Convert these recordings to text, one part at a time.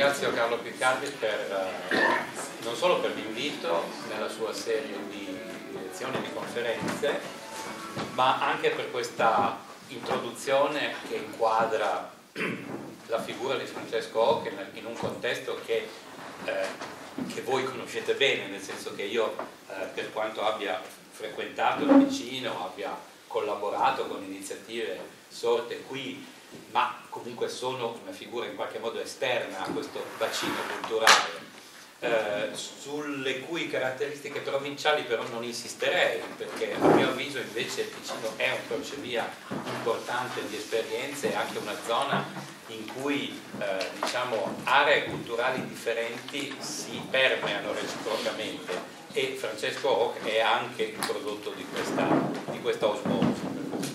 ringrazio Carlo Piccardi non solo per l'invito nella sua serie di lezioni e di conferenze, ma anche per questa introduzione che inquadra la figura di Francesco Hoch in un contesto che voi conoscete bene, nel senso che io, per quanto abbia frequentato da vicino, abbia collaborato con iniziative sorte qui, ma comunque sono una figura in qualche modo esterna a questo bacino culturale, sulle cui caratteristiche provinciali però non insisterei, perché a mio avviso invece il Ticino è un crocevia importante di esperienze, anche una zona in cui diciamo, aree culturali differenti si permeano reciprocamente, e Francesco Hoch è anche il prodotto di questa osmosi.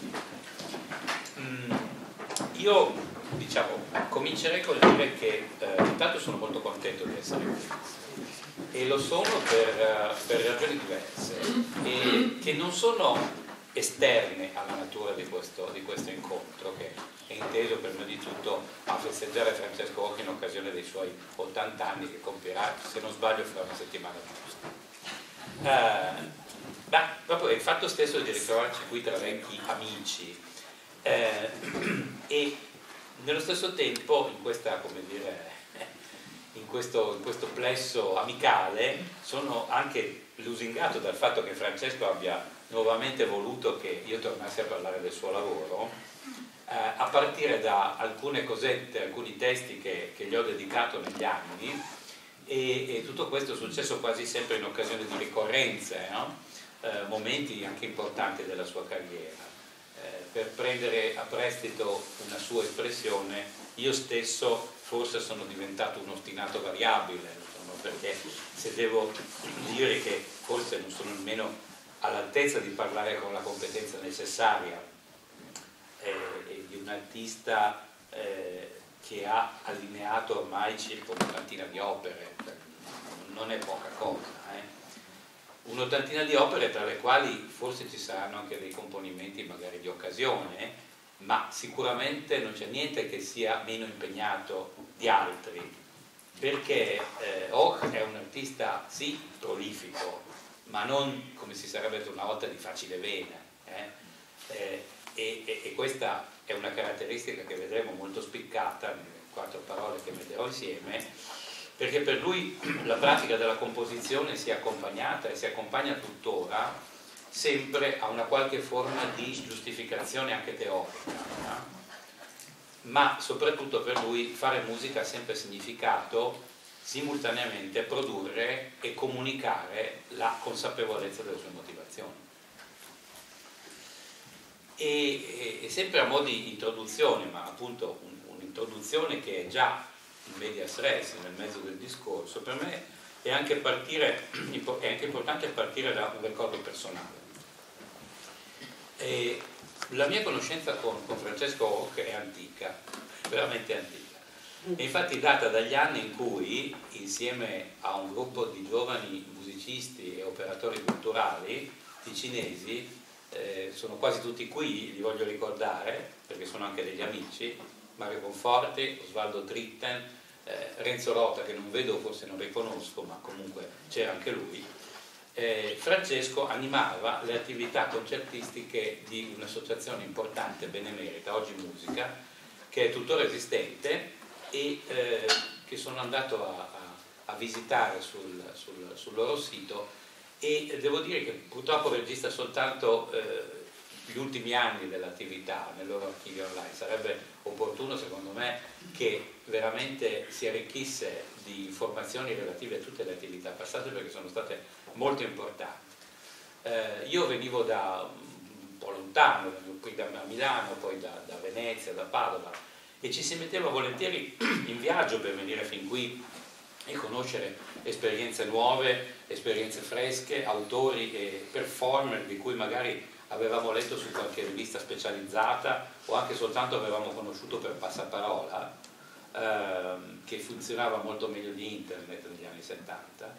Io diciamo, comincerei col dire che intanto sono molto contento di essere qui, e lo sono per ragioni diverse e che non sono esterne alla natura di questo incontro, che è inteso prima di tutto a festeggiare Francesco Hoch in occasione dei suoi 80 anni che compierà, se non sbaglio, fra una settimana giusta. Proprio il fatto stesso di ritrovarci qui tra vecchi amici e nello stesso tempo in questa, come dire, in questo plesso amicale sono anche lusingato dal fatto che Francesco abbia nuovamente voluto che io tornassi a parlare del suo lavoro, a partire da alcune cosette, alcuni testi che gli ho dedicato negli anni, e tutto questo è successo quasi sempre in occasione di ricorrenze, no? Momenti anche importanti della sua carriera. Per prendere a prestito una sua espressione, io stesso forse sono diventato un ostinato variabile, perché se devo dire che forse non sono nemmeno all'altezza di parlare con la competenza necessaria di un artista che ha allineato ormai circa un'ottantina di opere, non è poca cosa. Un'ottantina di opere tra le quali forse ci saranno anche dei componimenti magari di occasione, ma sicuramente non c'è niente che sia meno impegnato di altri, perché Hoch è un artista sì prolifico, ma non, come si sarebbe detto una volta, di facile vena, e questa è una caratteristica che vedremo molto spiccata nelle 4 parole che metterò insieme, perché per lui la pratica della composizione si è accompagnata e si accompagna tuttora sempre a una qualche forma di giustificazione anche teorica, no? Ma soprattutto per lui fare musica ha sempre significato simultaneamente produrre e comunicare la consapevolezza delle sue motivazioni. E sempre a mo' di introduzione, ma appunto un'introduzione che è già in medias res, nel mezzo del discorso, per me è anche importante partire da un ricordo personale. La mia conoscenza con Francesco Hoch è antica, veramente antica, e infatti data dagli anni in cui, insieme a un gruppo di giovani musicisti e operatori culturali ticinesi, sono quasi tutti qui, li voglio ricordare perché sono anche degli amici, Mario Conforti, Osvaldo Tritten, Renzo Rota, che non vedo, forse non riconosco, ma comunque c'era anche lui. Francesco animava le attività concertistiche di un'associazione importante, benemerita, Oggi Musica, che è tuttora esistente e che sono andato a visitare sul loro sito, e devo dire che purtroppo registra soltanto gli ultimi anni dell'attività nel loro archivio online. Sarebbe opportuno, secondo me, che veramente si arricchisse di informazioni relative a tutte le attività passate, perché sono state molto importanti. Io venivo da un po' lontano, qui da Milano, poi da Venezia, da Padova, e ci si metteva volentieri in viaggio per venire fin qui e conoscere esperienze nuove, esperienze fresche, autori e performer di cui magari avevamo letto su qualche rivista specializzata o anche soltanto avevamo conosciuto per passaparola, che funzionava molto meglio di internet negli anni 70,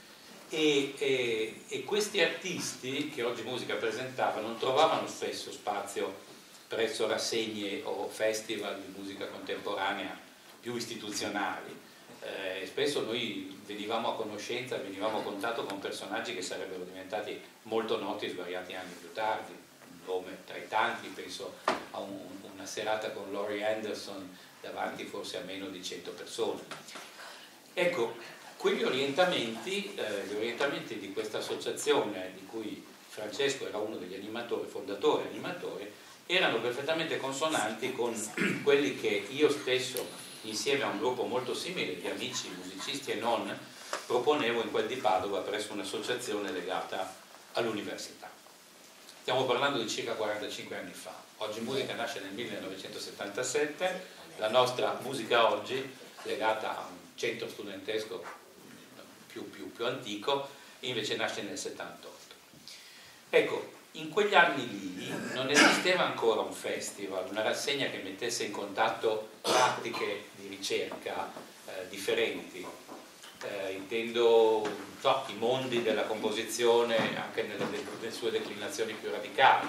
e questi artisti che Oggi Musica presentava non trovavano spesso spazio presso rassegne o festival di musica contemporanea più istituzionali. spesso noi venivamo a conoscenza, venivamo a contatto con personaggi che sarebbero diventati molto noti svariati anni più tardi, un nome tra i tanti, penso a una serata con Laurie Anderson davanti forse a meno di 100 persone. Ecco, quegli orientamenti, gli orientamenti di questa associazione, di cui Francesco era uno degli animatori, fondatori e animatori, erano perfettamente consonanti con quelli che io stesso, insieme a un gruppo molto simile di amici, musicisti e non, proponevo in quel di Padova presso un'associazione legata all'università. Stiamo parlando di circa 45 anni fa. Oggi Musica nasce nel 1977, la nostra Musica Oggi, legata a un centro studentesco più antico, invece nasce nel 78. Ecco, in quegli anni lì non esisteva ancora un festival, una rassegna che mettesse in contatto pratiche di ricerca differenti. Intendo i mondi della composizione anche nelle sue declinazioni più radicali,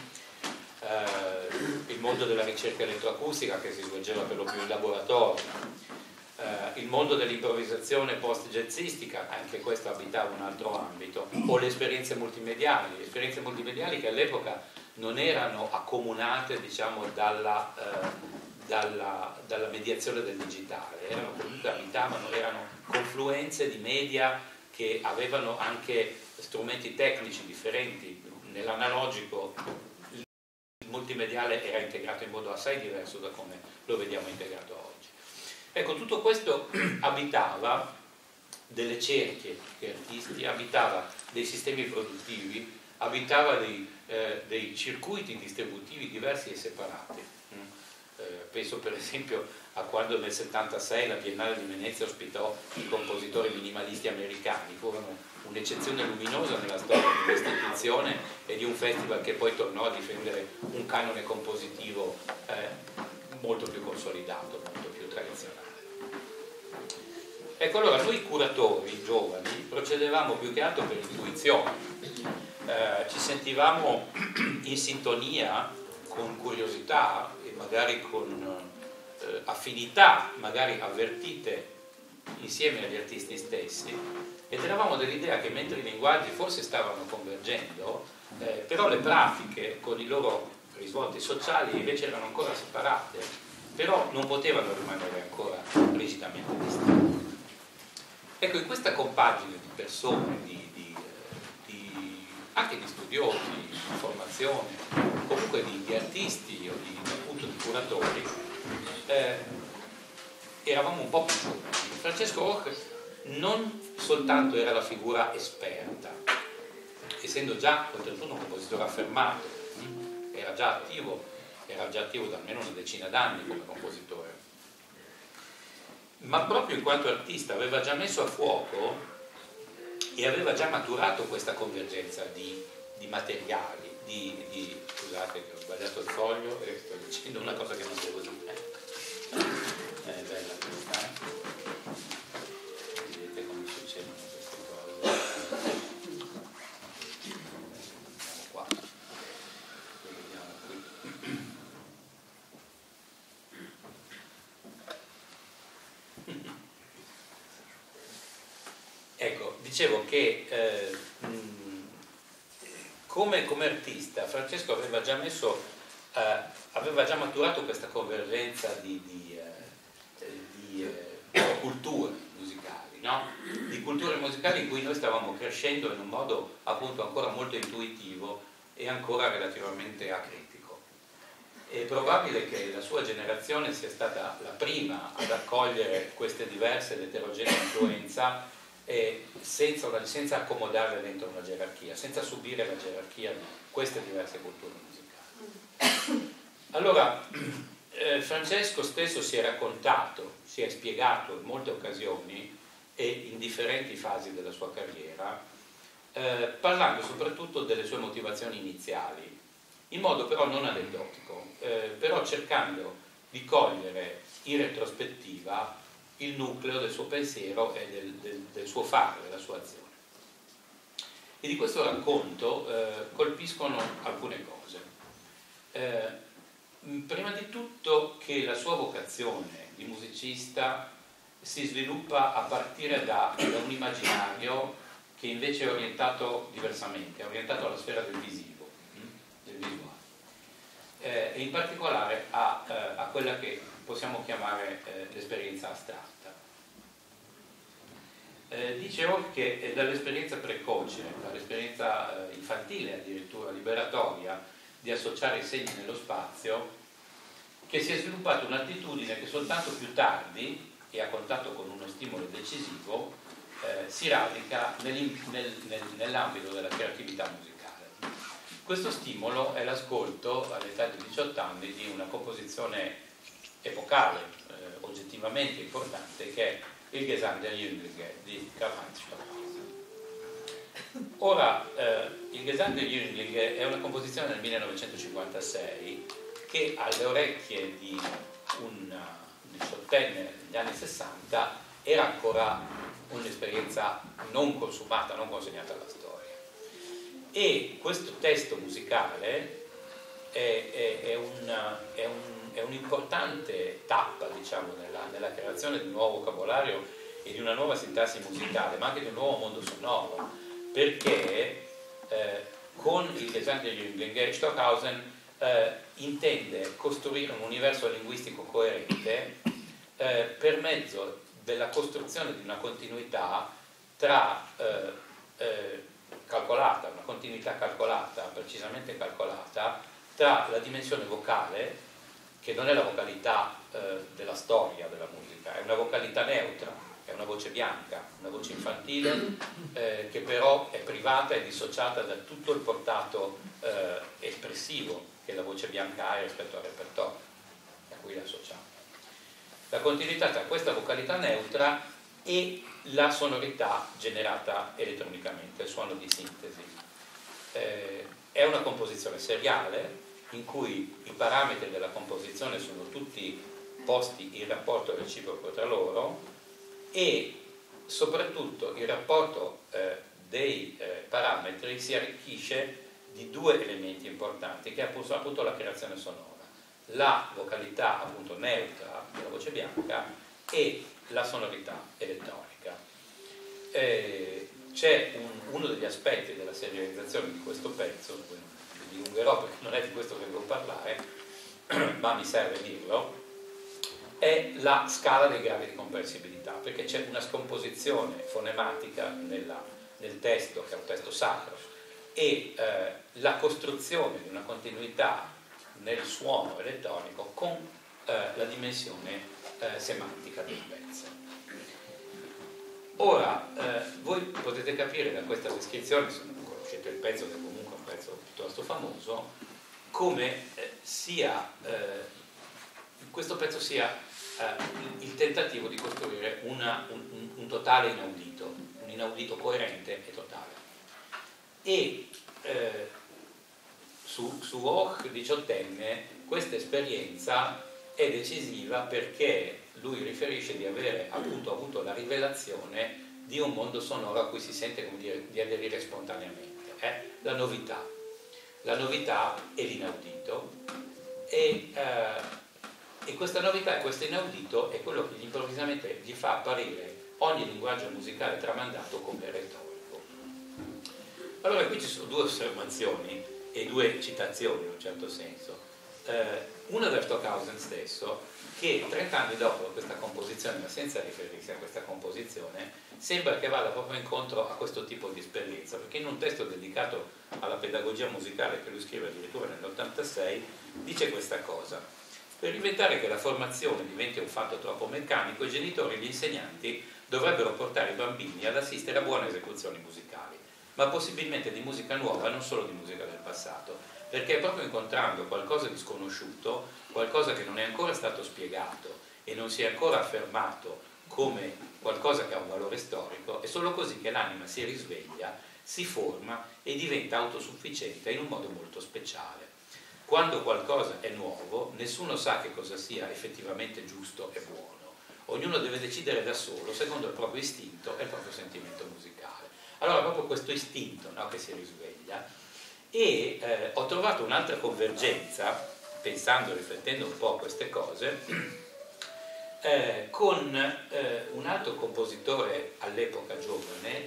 il mondo della ricerca elettroacustica che si svolgeva per lo più in laboratorio, il mondo dell'improvvisazione post-jazzistica, anche questo abitava un altro ambito, o le esperienze multimediali che all'epoca non erano accomunate, diciamo, dalla mediazione del digitale, erano confluenze di media che avevano anche strumenti tecnici differenti. Nell'analogico il multimediale era integrato in modo assai diverso da come lo vediamo integrato oggi. Ecco, tutto questo abitava delle cerchie di artisti, abitava dei sistemi produttivi, abitava dei circuiti distributivi diversi e separati. Penso per esempio a quando nel 76 la Biennale di Venezia ospitò i compositori minimalisti americani, furono un'eccezione luminosa nella storia dell'istituzione e di un festival che poi tornò a difendere un canone compositivo molto più consolidato, molto più tradizionale. Ecco, allora noi curatori giovani procedevamo più che altro per intuizione, ci sentivamo in sintonia, con curiosità e magari con affinità, magari avvertite insieme agli artisti stessi, ed eravamo dell'idea che mentre i linguaggi forse stavano convergendo, però le pratiche con i loro risvolti sociali invece erano ancora separate, però non potevano rimanere ancora rigidamente distinte. Ecco, in questa compagine di persone, anche di studiosi, di formazione, comunque di artisti o appunto di curatori, eravamo un po' più giovani. Francesco Roch non soltanto era la figura esperta, essendo già oltretutto un compositore affermato, era già attivo da almeno una decina d'anni come compositore, ma proprio in quanto artista aveva già messo a fuoco e aveva già maturato questa convergenza di materiali, scusate che ho sbagliato il foglio e sto dicendo una cosa che non devo dire. È bella questa, vedete come succedono queste cose. Andiamo qua, lo vediamo qui. Ecco, dicevo che come artista Francesco aveva già maturato questa convergenza di culture musicali, no? Di culture musicali in cui noi stavamo crescendo in un modo appunto ancora molto intuitivo e ancora relativamente acritico. È probabile che la sua generazione sia stata la prima ad accogliere queste diverse ed eterogenee influenze senza accomodarle dentro una gerarchia, senza subire la gerarchia di queste diverse culture musicali. Allora, Francesco stesso si è raccontato, si è spiegato in molte occasioni e in differenti fasi della sua carriera, parlando soprattutto delle sue motivazioni iniziali, in modo però non aneddotico, però cercando di cogliere in retrospettiva il nucleo del suo pensiero e del suo fare, della sua azione. E di questo racconto colpiscono alcune cose. Prima di tutto che la sua vocazione di musicista si sviluppa a partire da un immaginario che invece è orientato diversamente, è orientato alla sfera del visivo, del visuale, e in particolare a quella che possiamo chiamare l'esperienza astratta. Dicevo che dall'esperienza precoce, dall'esperienza infantile addirittura liberatoria di associare i segni nello spazio, che si è sviluppata un'attitudine che soltanto più tardi e a contatto con uno stimolo decisivo si radica nell'ambito della creatività musicale. Questo stimolo è l'ascolto all'età di 18 anni di una composizione epocale, oggettivamente importante, che è il Gesang der Jünglinge di Karl-Heinz Stockhausen. Ora, il Gesang der Jünglinge è una composizione del 1956 che alle orecchie di un diciottenne degli anni 60 era ancora un'esperienza non consumata, non consegnata alla storia. E questo testo musicale è un'importante tappa, diciamo, nella creazione di un nuovo vocabolario e di una nuova sintassi musicale, ma anche di un nuovo mondo sonoro, perché con il Gesang der Jünglinge Stockhausen intende costruire un universo linguistico coerente per mezzo della costruzione di una continuità calcolata, una continuità calcolata, precisamente calcolata, tra la dimensione vocale, che non è la vocalità della storia della musica, è una vocalità neutra, è una voce bianca, una voce infantile, che però è privata e dissociata da tutto il portato espressivo che la voce bianca ha rispetto al repertorio a cui la associamo. La continuità tra questa vocalità neutra e la sonorità generata elettronicamente, il suono di sintesi. È una composizione seriale in cui i parametri della composizione sono tutti posti in rapporto reciproco tra loro e soprattutto il rapporto dei parametri si arricchisce di due elementi importanti, che è appunto la creazione sonora, la vocalità appunto neutra della voce bianca e la sonorità elettronica. C'è uno degli aspetti della serializzazione di questo pezzo, poi non vi dilungherò perché non è di questo che devo parlare, ma mi serve dirlo, è la scala dei gradi di comprensibilità, perché c'è una scomposizione fonematica nel testo, che è un testo sacro, e la costruzione di una continuità nel suono elettronico con la dimensione semantica del pezzo. Ora, voi potete capire da questa descrizione, se non conoscete il pezzo, che comunque è un pezzo piuttosto famoso, come questo pezzo sia il tentativo di costruire un totale inaudito, un inaudito coerente e totale. E su Och, diciottenne, questa esperienza è decisiva perché lui riferisce di avere appunto avuto la rivelazione di un mondo sonoro a cui si sente, come dire, di aderire spontaneamente. La novità e l'inaudito, e questa novità e questo inaudito è quello che improvvisamente gli fa apparire ogni linguaggio musicale tramandato come retorico. Allora qui ci sono due osservazioni e due citazioni in un certo senso. Una da Stockhausen stesso, che 30 anni dopo questa composizione, ma senza riferirsi a questa composizione, sembra che vada proprio incontro a questo tipo di esperienza, perché in un testo dedicato alla pedagogia musicale che lui scrive addirittura nell'86 dice questa cosa: per evitare che la formazione diventi un fatto troppo meccanico, i genitori e gli insegnanti dovrebbero portare i bambini ad assistere a buone esecuzioni musicali, ma possibilmente di musica nuova, non solo di musica del passato, perché è proprio incontrando qualcosa di sconosciuto, qualcosa che non è ancora stato spiegato e non si è ancora affermato come qualcosa che ha un valore storico, è solo così che l'anima si risveglia, si forma e diventa autosufficiente in un modo molto speciale. Quando qualcosa è nuovo, nessuno sa che cosa sia effettivamente giusto e buono. Ognuno deve decidere da solo, secondo il proprio istinto e il proprio sentimento musicale. Allora proprio questo istinto, no, che si risveglia, e ho trovato un'altra convergenza, pensando e riflettendo un po' a queste cose, con un altro compositore all'epoca giovane,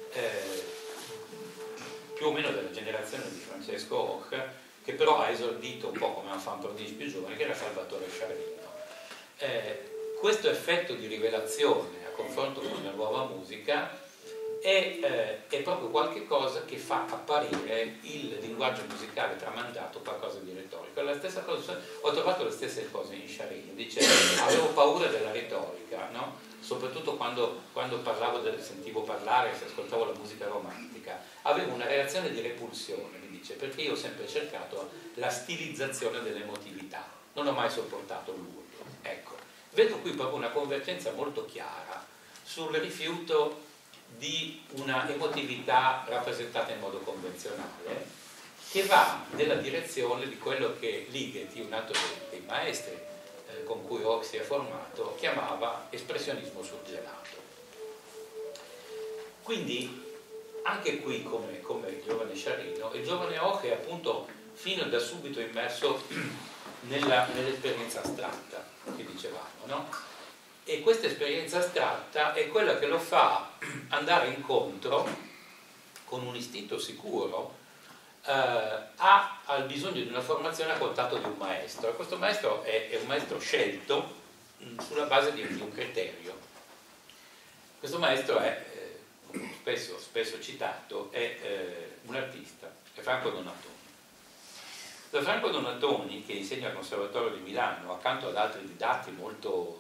più o meno della generazione di Francesco Hoch, che però ha esordito un po' come un fan prodigio più giovane, che era Salvatore Sciarrino. Questo effetto di rivelazione a confronto con la nuova musica è proprio qualche cosa che fa apparire il linguaggio musicale tramandato qualcosa di retorico. La stessa cosa, ho trovato le stesse cose in Sciarrino, dice avevo paura della retorica, no? Soprattutto quando sentivo parlare, se ascoltavo la musica romantica, avevo una reazione di repulsione, mi dice, perché io ho sempre cercato la stilizzazione dell'emotività, non ho mai sopportato l'urlo. Ecco, vedo qui proprio una convergenza molto chiara sul rifiuto di una emotività rappresentata in modo convenzionale, che va nella direzione di quello che Ligeti, un altro dei maestri con cui Hoch si è formato, chiamava espressionismo surgelato. Quindi anche qui, come il giovane Sciarrino, il giovane Hoch è appunto fino da subito immerso nell'esperienza astratta che dicevamo, no? E questa esperienza astratta è quella che lo fa andare incontro con un istinto sicuro al bisogno di una formazione a contatto di un maestro. E questo maestro è un maestro scelto sulla base di un criterio. Questo maestro è, spesso citato, è un artista, è Franco Donatoni. Franco Donatoni, che insegna al Conservatorio di Milano accanto ad altri didatti molto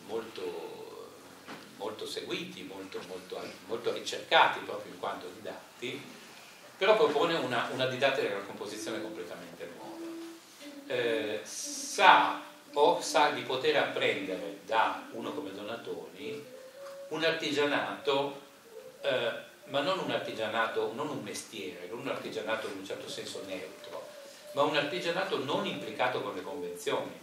seguiti, molto ricercati proprio in quanto didatti, però propone una didattica della composizione completamente nuova. Sa di poter apprendere da uno come Donatoni un artigianato, ma non un mestiere, non un artigianato in un certo senso neutro, ma un artigianato non implicato con le convenzioni.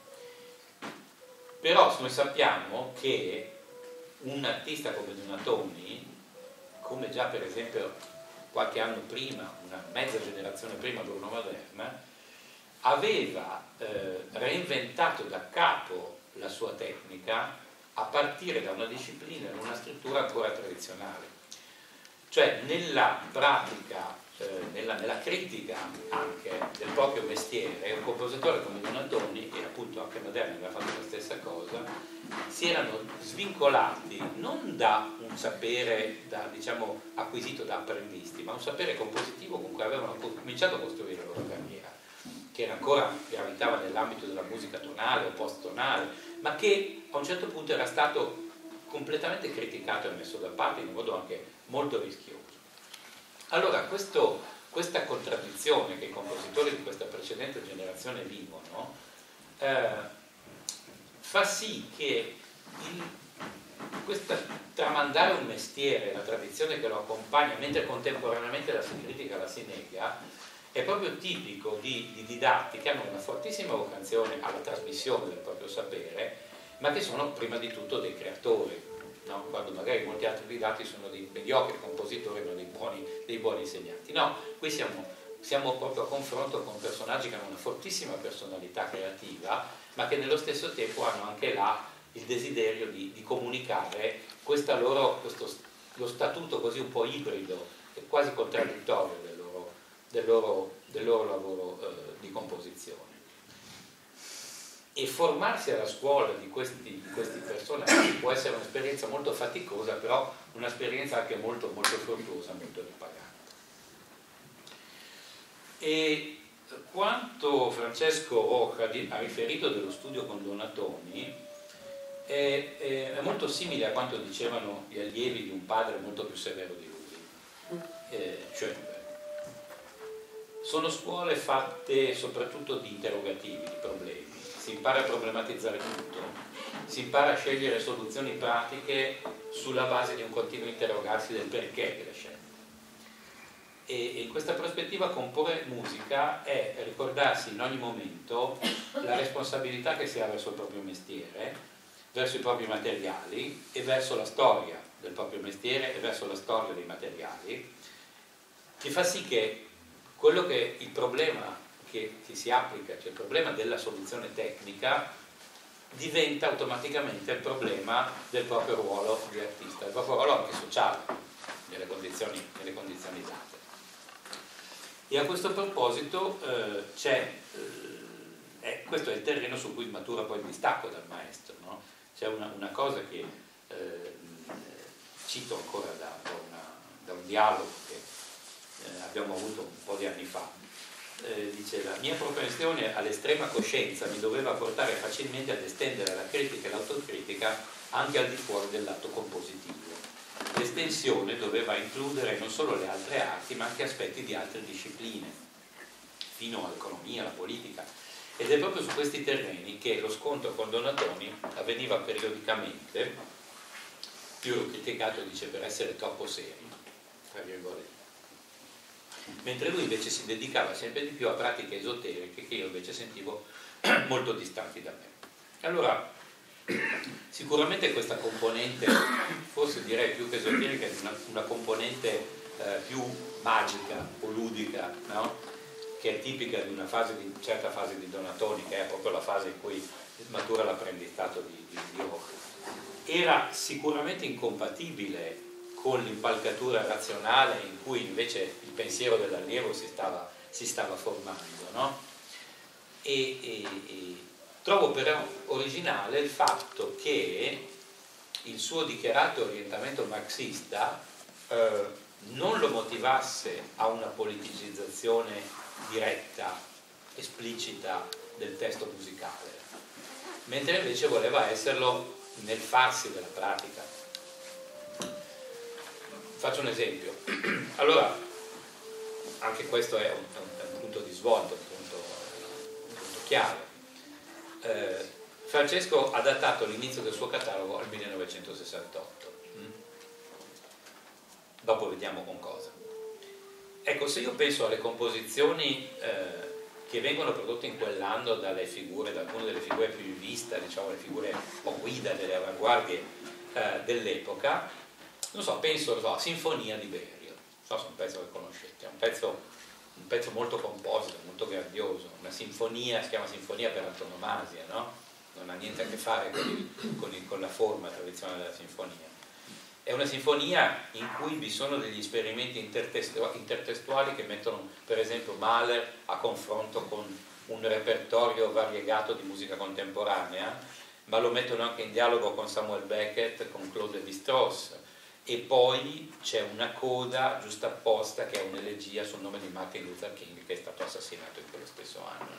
Però noi sappiamo che un artista come Donatoni, come già per esempio qualche anno prima, una mezza generazione prima Bruno Maderna, aveva reinventato da capo la sua tecnica a partire da una disciplina e una scrittura ancora tradizionale. Cioè nella pratica, nella critica anche del proprio mestiere, un compositore come Donatoni, e appunto anche Maderna aveva fatto la stessa cosa, si erano svincolati non da un sapere diciamo acquisito da apprendisti, ma un sapere compositivo con cui avevano cominciato a costruire la loro carriera, che ancora gravitava nell'ambito della musica tonale o post-tonale, ma che a un certo punto era stato completamente criticato e messo da parte in modo anche molto rischioso. Allora questa contraddizione che i compositori di questa precedente generazione vivono fa sì che tramandare un mestiere, la tradizione che lo accompagna, mentre contemporaneamente la si critica, la si nega, è proprio tipico di didatti che hanno una fortissima vocazione alla trasmissione del proprio sapere, ma che sono prima di tutto dei creatori, no? Quando magari molti altri didatti sono dei mediocri compositori, non dei buoni insegnanti. No, qui siamo proprio a confronto con personaggi che hanno una fortissima personalità creativa, ma che nello stesso tempo hanno anche il desiderio di comunicare lo statuto così un po' ibrido e quasi contraddittorio del loro lavoro di composizione. E formarsi alla scuola di questi personaggi può essere un'esperienza molto faticosa, però un'esperienza anche molto, molto fruttuosa, molto ripagante. E quanto Francesco Hoch ha riferito dello studio con Donatoni è molto simile a quanto dicevano gli allievi di un padre molto più severo di lui, Schoenberg. Sono scuole fatte soprattutto di interrogativi, di problemi. Si impara a problematizzare tutto, si impara a scegliere soluzioni pratiche sulla base di un continuo interrogarsi del perché delle scelte. E in questa prospettiva comporre musica è ricordarsi in ogni momento la responsabilità che si ha verso il proprio mestiere, verso i propri materiali e verso la storia del proprio mestiere e verso la storia dei materiali, che fa sì che il problema che si applica, cioè il problema della soluzione tecnica, diventa automaticamente il problema del proprio ruolo di artista, del proprio ruolo anche sociale, nelle condizioni date. E a questo proposito questo è il terreno su cui matura poi il distacco dal maestro, no? C'è una cosa che cito ancora da un dialogo che abbiamo avuto un po' di anni fa. Dice: la mia propensione all'estrema coscienza mi doveva portare facilmente ad estendere la critica e l'autocritica anche al di fuori dell'atto compositivo. L'estensione doveva includere non solo le altre arti, ma anche aspetti di altre discipline, fino all'economia, alla politica. Ed è proprio su questi terreni che lo scontro con Donatoni avveniva periodicamente. Più lo criticato, dice, per essere troppo seri, tra virgolette. Mentre lui invece si dedicava sempre di più a pratiche esoteriche che io invece sentivo molto distanti da me. Allora, sicuramente questa componente, forse direi più che esoterica, è una componente più magica o ludica, no? Che è tipica di una certa fase di Donatoni, che è proprio la fase in cui matura l'apprendistato di Rocco. Era sicuramente incompatibile con l'impalcatura razionale in cui invece il pensiero dell'allievo si stava formando, no? E trovo però originale il fatto che il suo dichiarato orientamento marxista non lo motivasse a una politicizzazione diretta, esplicita del testo musicale, mentre invece voleva esserlo nel farsi della pratica. Faccio un esempio. Allora, anche questo è un punto di svolta, un punto chiave. Francesco ha datato l'inizio del suo catalogo al 1968. Dopo vediamo con cosa. Ecco, se io penso alle composizioni che vengono prodotte in quell'anno da alcune delle figure più in vista, diciamo le figure o guida delle avanguardie dell'epoca, non so, penso a Sinfonia di Berio, non so se è un pezzo che conoscete, è un pezzo molto composito, molto grandioso, una sinfonia, si chiama sinfonia per antonomasia, no? Non ha niente a che fare con la forma tradizionale della sinfonia. È una sinfonia in cui vi sono degli esperimenti intertestuali che mettono per esempio Mahler a confronto con un repertorio variegato di musica contemporanea, ma lo mettono anche in dialogo con Samuel Beckett, con Claude Lévi-Strauss, e poi c'è una coda giustapposta che è un'elegia sul nome di Martin Luther King, che è stato assassinato in quello stesso anno,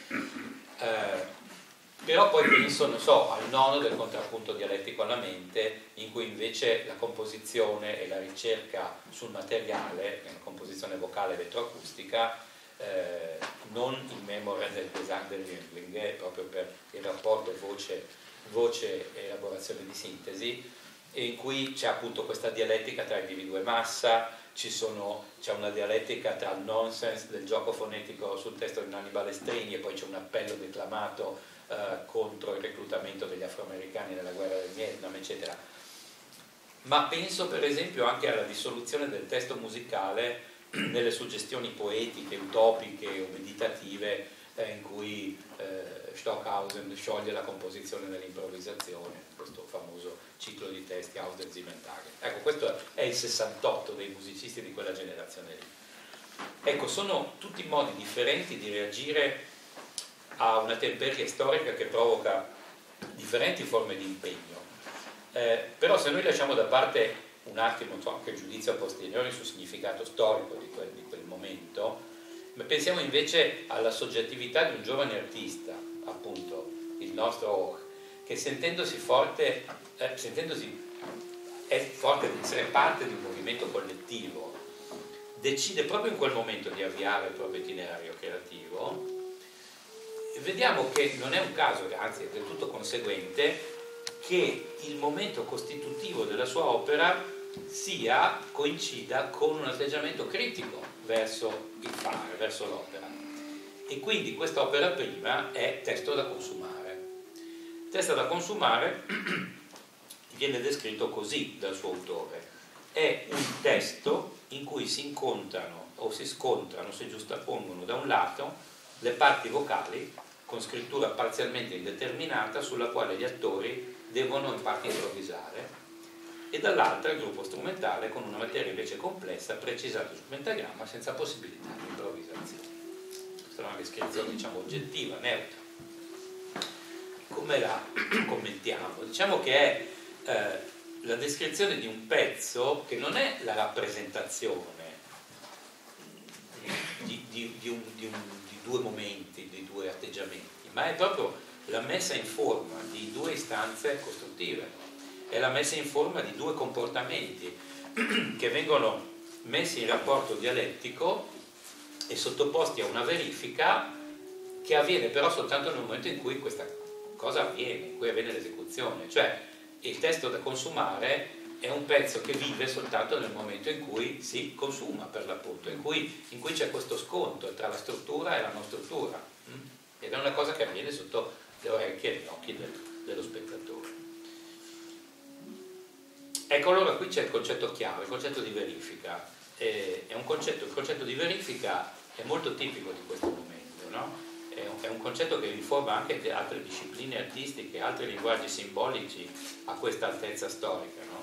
no? Però poi penso, non so, al nono del contrappunto dialettico alla mente, in cui invece la composizione e la ricerca sul materiale, la composizione vocale elettroacustica, non in memoria del Gesang del Rindling, proprio per il rapporto voce e elaborazione di sintesi, e in cui c'è appunto questa dialettica tra individuo e massa, c'è una dialettica tra il nonsense del gioco fonetico sul testo di Nanni Balestrini e poi c'è un appello declamato contro il reclutamento degli afroamericani nella guerra del Vietnam, eccetera. Ma penso per esempio anche alla dissoluzione del testo musicale nelle suggestioni poetiche, utopiche o meditative in cui Stockhausen scioglie la composizione nell'improvvisazione, questo famoso ciclo di testi Aus der Sieben Tage. Ecco, questo è il 68 dei musicisti di quella generazione lì. Ecco, sono tutti modi differenti di reagire a una temperie storica che provoca differenti forme di impegno. Però se noi lasciamo da parte un attimo anche il giudizio a posteriori sul significato storico di quel momento, ma pensiamo invece alla soggettività di un giovane artista, appunto il nostro Och, che sentendosi forte di essere parte di un movimento collettivo, decide proprio in quel momento di avviare il proprio itinerario creativo. Vediamo che non è un caso, anzi è del tutto conseguente, che il momento costitutivo della sua opera coincida con un atteggiamento critico verso il fare, verso l'opera. E quindi quest'opera prima è Testo da consumare. Testo da consumare viene descritto così dal suo autore: è un testo in cui si incontrano o si scontrano, si giustappongono da un lato le parti vocali con scrittura parzialmente indeterminata sulla quale gli attori devono in parte improvvisare, e dall'altra il gruppo strumentale con una materia invece complessa precisata sul pentagramma senza possibilità di improvvisazione. Questa è una descrizione, diciamo, oggettiva, neutra. Come la commentiamo? Diciamo che è la descrizione di un pezzo che non è la rappresentazione di due momenti, di due atteggiamenti, ma è proprio la messa in forma di due istanze costruttive, è la messa in forma di due comportamenti che vengono messi in rapporto dialettico e sottoposti a una verifica che avviene però soltanto nel momento in cui questa cosa avviene, in cui avviene l'esecuzione. Cioè il testo da consumare è un pezzo che vive soltanto nel momento in cui si consuma, per l'appunto, in cui c'è questo scontro tra la struttura e la non struttura, ed è una cosa che avviene sotto le orecchie e gli occhi dello spettatore. Ecco, allora qui c'è il concetto chiave, il concetto di verifica. Il concetto di verifica è molto tipico di questo momento, no? È un concetto che informa anche altre discipline artistiche, altri linguaggi simbolici a questa altezza storica, no?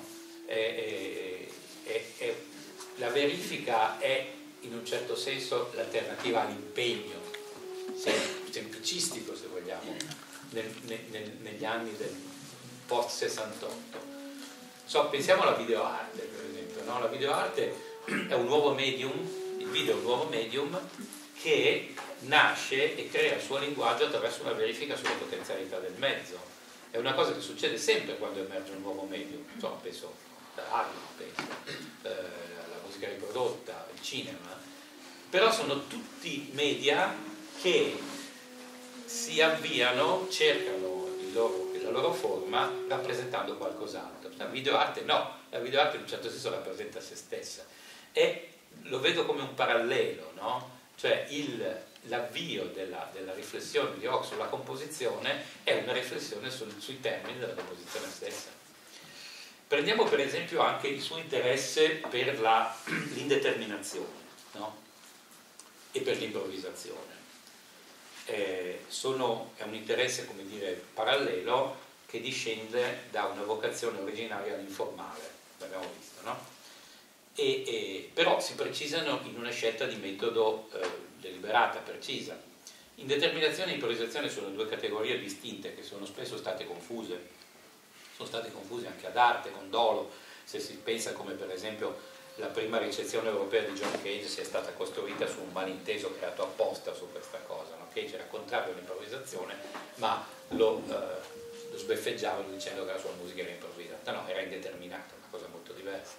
La verifica è in un certo senso l'alternativa all'impegno, semplicistico se vogliamo, negli anni del post 68. Pensiamo alla videoarte, per esempio, no? La videoarte è un nuovo medium, il video è un nuovo medium che nasce e crea il suo linguaggio attraverso una verifica sulle potenzialità del mezzo. È una cosa che succede sempre quando emerge un nuovo medium, penso alla radio, penso alla musica riprodotta, al cinema, però sono tutti media che si avviano, cercano la loro forma rappresentando qualcos'altro. La videoarte no, la videoarte in un certo senso rappresenta se stessa e lo vedo come un parallelo, no? Cioè l'avvio della riflessione di Rock sulla composizione è una riflessione sui termini della composizione stessa. Prendiamo per esempio anche il suo interesse per l'indeterminazione, no? E per l'improvvisazione. È un interesse, come dire, parallelo che discende da una vocazione originaria all'informale, l'abbiamo visto, no? Però si precisano in una scelta di metodo deliberata, precisa. Indeterminazione e improvvisazione sono due categorie distinte che sono spesso state confuse anche ad arte, con dolo, se si pensa come per esempio la prima ricezione europea di John Cage sia stata costruita su un malinteso creato apposta su questa cosa, no? Cage era contrario all'improvvisazione, ma lo sbeffeggiavano dicendo che la sua musica era improvvisata. No, era indeterminata, una cosa molto diversa.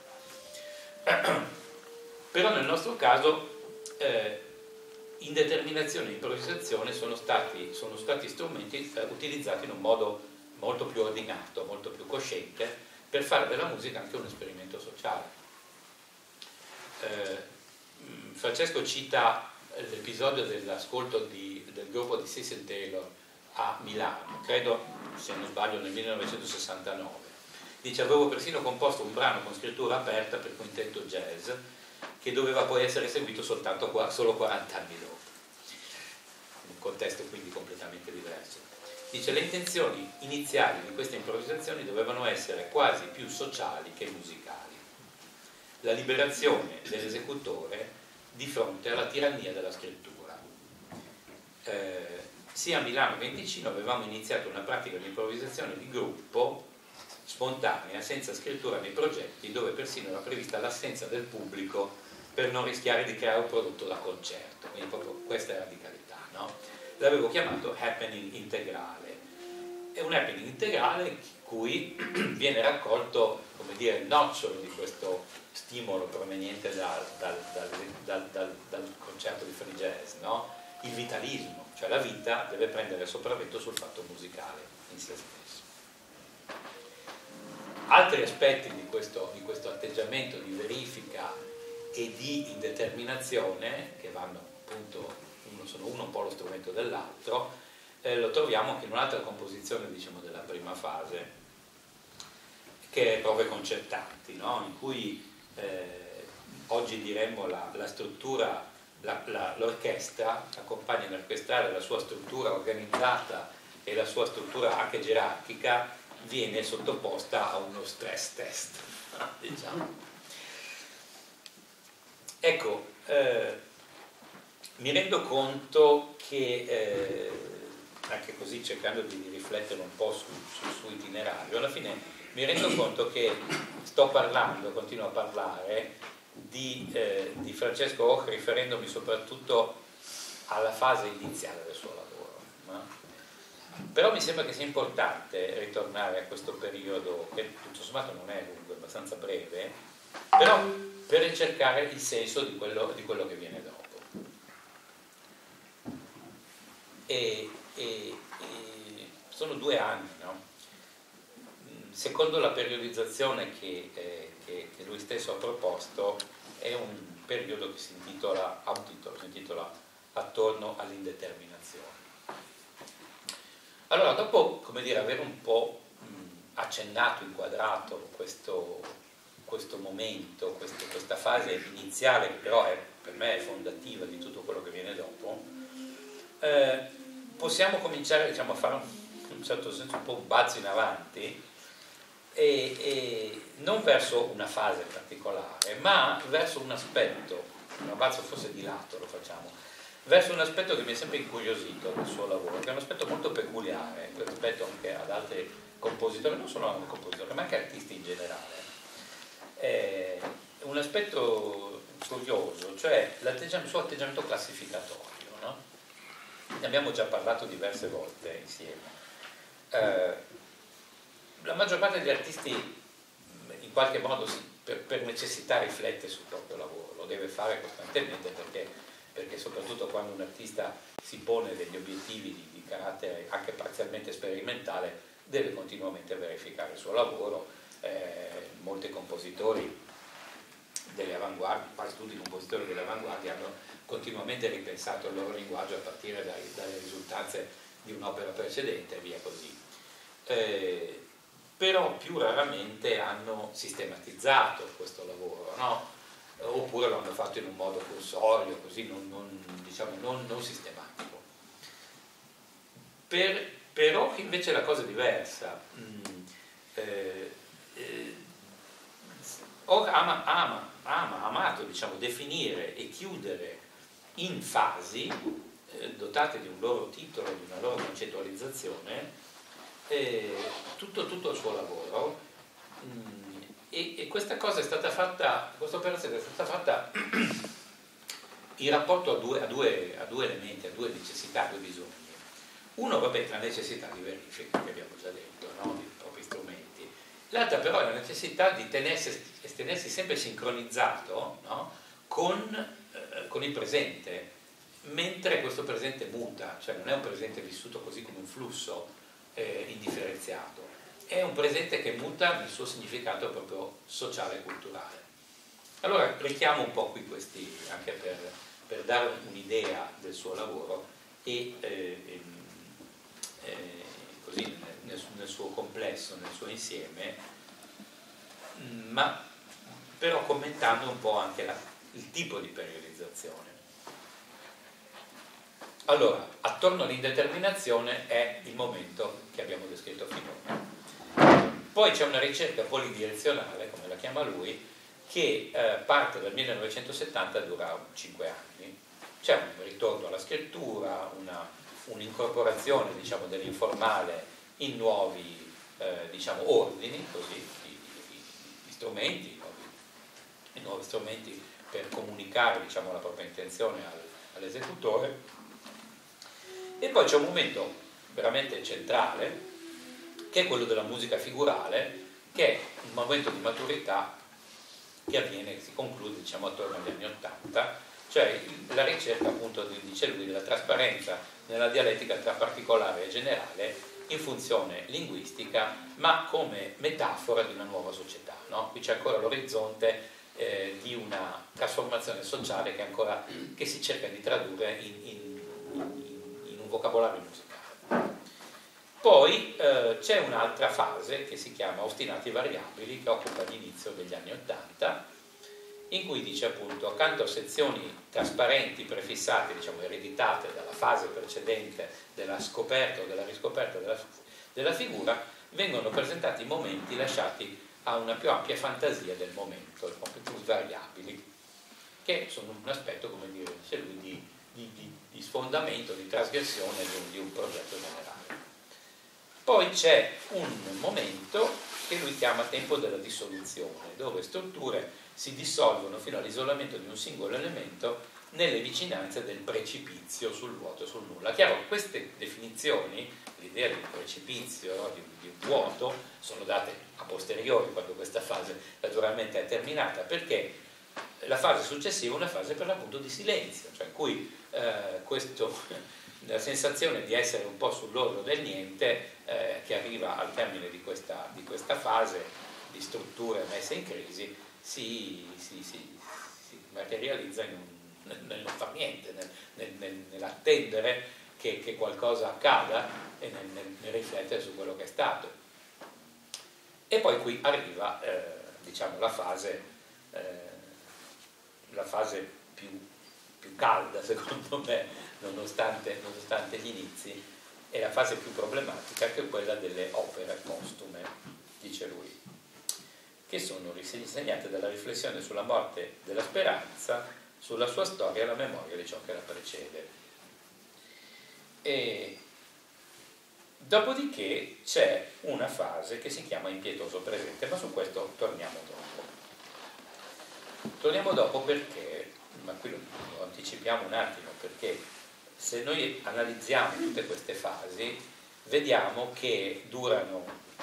Però nel nostro caso indeterminazione e improvvisazione sono stati strumenti utilizzati in un modo molto più ordinato, molto più cosciente, per fare della musica anche un esperimento sociale. Francesco cita l'episodio dell'ascolto del gruppo di Cecil Taylor a Milano, credo, se non sbaglio, nel 1969. Dice: avevo persino composto un brano con scrittura aperta per quintetto jazz che doveva poi essere eseguito solo 40 anni dopo, in un contesto quindi completamente diverso. Dice: le intenzioni iniziali di queste improvvisazioni dovevano essere quasi più sociali che musicali. La liberazione dell'esecutore di fronte alla tirannia della scrittura. Sia a Milano che in Ticino avevamo iniziato una pratica di improvvisazione di gruppo spontanea, senza scrittura nei progetti, dove persino era prevista l'assenza del pubblico per non rischiare di creare un prodotto da concerto. Quindi proprio questa è radicalità, no? L'avevo chiamato happening integrale. È un happening integrale in cui viene raccolto, come dire, il nocciolo di questo stimolo proveniente dal concerto di free jazz, no? Il vitalismo, cioè la vita deve prendere il sopravvento sul fatto musicale in se stesso. Altri aspetti di questo atteggiamento di verifica e di indeterminazione, che vanno appunto, sono uno un po' lo strumento dell'altro, lo troviamo anche in un'altra composizione, diciamo, della prima fase, che è Prove concertanti, no? In cui oggi diremmo la struttura l'orchestra, la compagine orchestrale, la sua struttura organizzata e la sua struttura anche gerarchica viene sottoposta a uno stress test, diciamo. Ecco, mi rendo conto che, anche così cercando di riflettere un po' sul suo itinerario, alla fine mi rendo conto che continuo a parlare di Francesco Hoch riferendomi soprattutto alla fase iniziale del suo lavoro, no? Però mi sembra che sia importante ritornare a questo periodo, che tutto sommato non è lungo, è abbastanza breve, però per ricercare il senso di quello che viene dopo. E sono 2 anni, no? Secondo la periodizzazione che lui stesso ha proposto, è un periodo che ha un titolo, si intitola Attorno all'indeterminazione. Allora, dopo, come dire, aver un po' accennato, inquadrato questo momento, questa fase iniziale, che però per me è fondativa di tutto quello che viene dopo, possiamo cominciare, diciamo, a fare in un certo senso un po' un balzo in avanti, e non verso una fase particolare, ma verso un aspetto, un balzo forse di lato lo facciamo, verso un aspetto che mi è sempre incuriosito del suo lavoro, che è un aspetto molto peculiare, rispetto anche ad altri compositori, non solo compositori, ma anche artisti in generale. Un aspetto curioso, cioè il suo atteggiamento classificatorio, no? Ne abbiamo già parlato diverse volte insieme. La maggior parte degli artisti in qualche modo per necessità riflette sul proprio lavoro, lo deve fare costantemente perché soprattutto quando un artista si pone degli obiettivi di carattere anche parzialmente sperimentale deve continuamente verificare il suo lavoro. Molti compositori delle avanguardie, quasi tutti i compositori delle avanguardie hanno continuamente ripensato il loro linguaggio a partire dalle risultanze di un'opera precedente e via così. Però più raramente hanno sistematizzato questo lavoro, no? Oppure lo hanno fatto in un modo cursorio, così non sistematico. Però invece la cosa è diversa. Ha amato, diciamo, definire e chiudere in fasi dotate di un loro titolo, di una loro concettualizzazione, tutto il suo lavoro, e questa cosa è stata fatta, questa operazione è stata fatta in rapporto a due elementi, a due necessità, a due bisogni. Uno, vabbè, la necessità di verifica, che abbiamo già detto, no? Dei propri strumenti. L'altra però è la necessità di tenersi sempre sincronizzato, no? con il presente, mentre questo presente muta, cioè non è un presente vissuto così come un flusso indifferenziato, è un presente che muta nel suo significato proprio sociale e culturale. Allora richiamo un po' qui questi, anche per dare un'idea del suo lavoro e così nel suo complesso, nel suo insieme, ma però commentando un po' anche il tipo di periodizzazione. Allora, attorno all'indeterminazione è il momento che abbiamo descritto finora. Poi c'è una ricerca polidirezionale, come la chiama lui, che parte dal 1970 e dura 5 anni. C'è un ritorno alla scrittura, un'incorporazione, diciamo, dell'informale in nuovi diciamo, ordini, così, di strumenti, nuovi strumenti per comunicare, diciamo, la propria intenzione all'esecutore. E poi c'è un momento veramente centrale, che è quello della musica figurale, che è un momento di maturità che avviene, che si conclude, diciamo, attorno agli anni '80, cioè la ricerca, appunto, dice lui, della trasparenza nella dialettica tra particolare e generale in funzione linguistica, ma come metafora di una nuova società, no? Qui c'è ancora l'orizzonte di una trasformazione sociale che si cerca di tradurre in un vocabolario musicale. Poi c'è un'altra fase che si chiama Ostinati variabili, che occupa l'inizio degli anni '80 in cui dice appunto accanto a sezioni trasparenti prefissate, diciamo ereditate dalla fase precedente della scoperta o della riscoperta della figura, vengono presentati momenti lasciati a una più ampia fantasia del momento, più variabili, che sono un aspetto, come dire, se lui, di sfondamento, di trasgressione di un progetto generale. Poi c'è un momento che lui chiama tempo della dissoluzione, dove strutture si dissolvono fino all'isolamento di un singolo elemento nelle vicinanze del precipizio, sul vuoto, sul nulla. Chiaro, queste definizioni, l'idea del precipizio, no, di vuoto, sono date a posteriori, quando questa fase naturalmente è terminata, perché la fase successiva è una fase per l'appunto di silenzio, cioè in cui la sensazione di essere un po' sull'orlo del niente, che arriva al termine di questa fase di strutture messe in crisi, si materializza nel non far niente, nell'attendere che qualcosa accada e nel riflettere su quello che è stato. E poi qui arriva diciamo la fase più calda, secondo me, nonostante gli inizi, è la fase più problematica, che è quella delle opere postume, dice lui, che sono risegnate dalla riflessione sulla morte della speranza, sulla sua storia e la memoria di ciò che la precede. E dopodiché c'è una fase che si chiama impietoso presente, ma su questo torniamo dopo perché, ma qui lo anticipiamo un attimo, perché se noi analizziamo tutte queste fasi vediamo che durano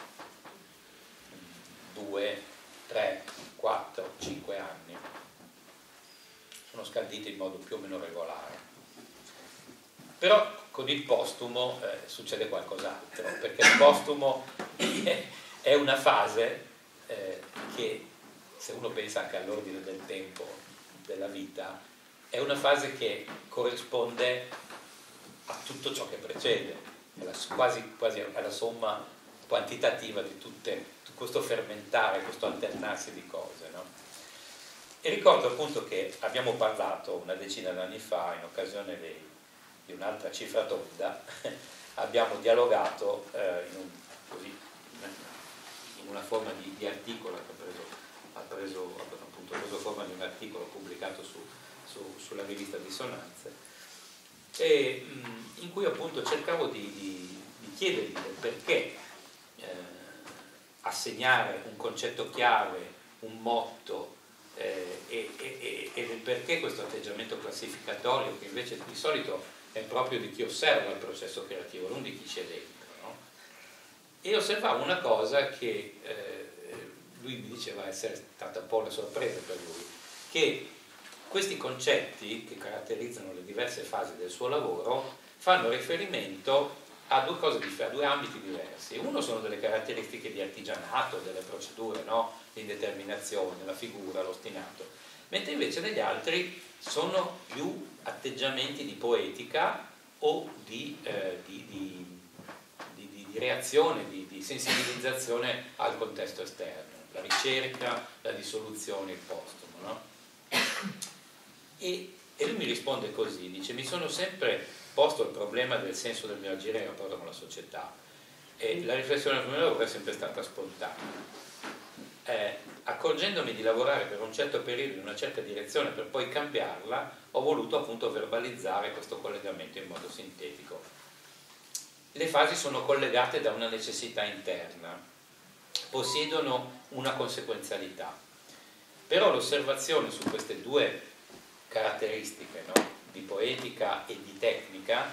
2, 3, 4, 5 anni, sono scandite in modo più o meno regolare. Però con il postumo succede qualcos'altro, perché il postumo è una fase che, se uno pensa anche all'ordine del tempo della vita, è una fase che corrisponde a tutto ciò che precede, quasi alla somma quantitativa di tutto questo fermentare, questo alternarsi di cose, no? E ricordo appunto che abbiamo parlato una decina d'anni fa, in occasione di un'altra cifra tonda, abbiamo dialogato in una forma di articolo che ha preso forma di un articolo pubblicato sulla rivista Dissonanze, e in cui appunto cercavo di chiedergli del perché assegnare un concetto chiave, un motto, e del perché questo atteggiamento classificatorio, che invece di solito è proprio di chi osserva il processo creativo, non di chi c'è dentro, no? E osservavo una cosa che lui mi diceva essere stata un po' una sorpresa per lui, che questi concetti che caratterizzano le diverse fasi del suo lavoro fanno riferimento a due ambiti diversi. Uno sono delle caratteristiche di artigianato, delle procedure, no? L'indeterminazione, la figura, l'ostinato, mentre invece negli altri sono più atteggiamenti di poetica o di reazione, di sensibilizzazione al contesto esterno, la ricerca, la dissoluzione, il postumo, no? E lui mi risponde così, dice: mi sono sempre posto il problema del senso del mio agire in rapporto con la società, e la riflessione sul mio lavoro è sempre stata spontanea. Accorgendomi di lavorare per un certo periodo in una certa direzione per poi cambiarla, ho voluto appunto verbalizzare questo collegamento in modo sintetico. Le fasi sono collegate da una necessità interna, possiedono una conseguenzialità, però l'osservazione su queste due caratteristiche, no? Di poetica e di tecnica,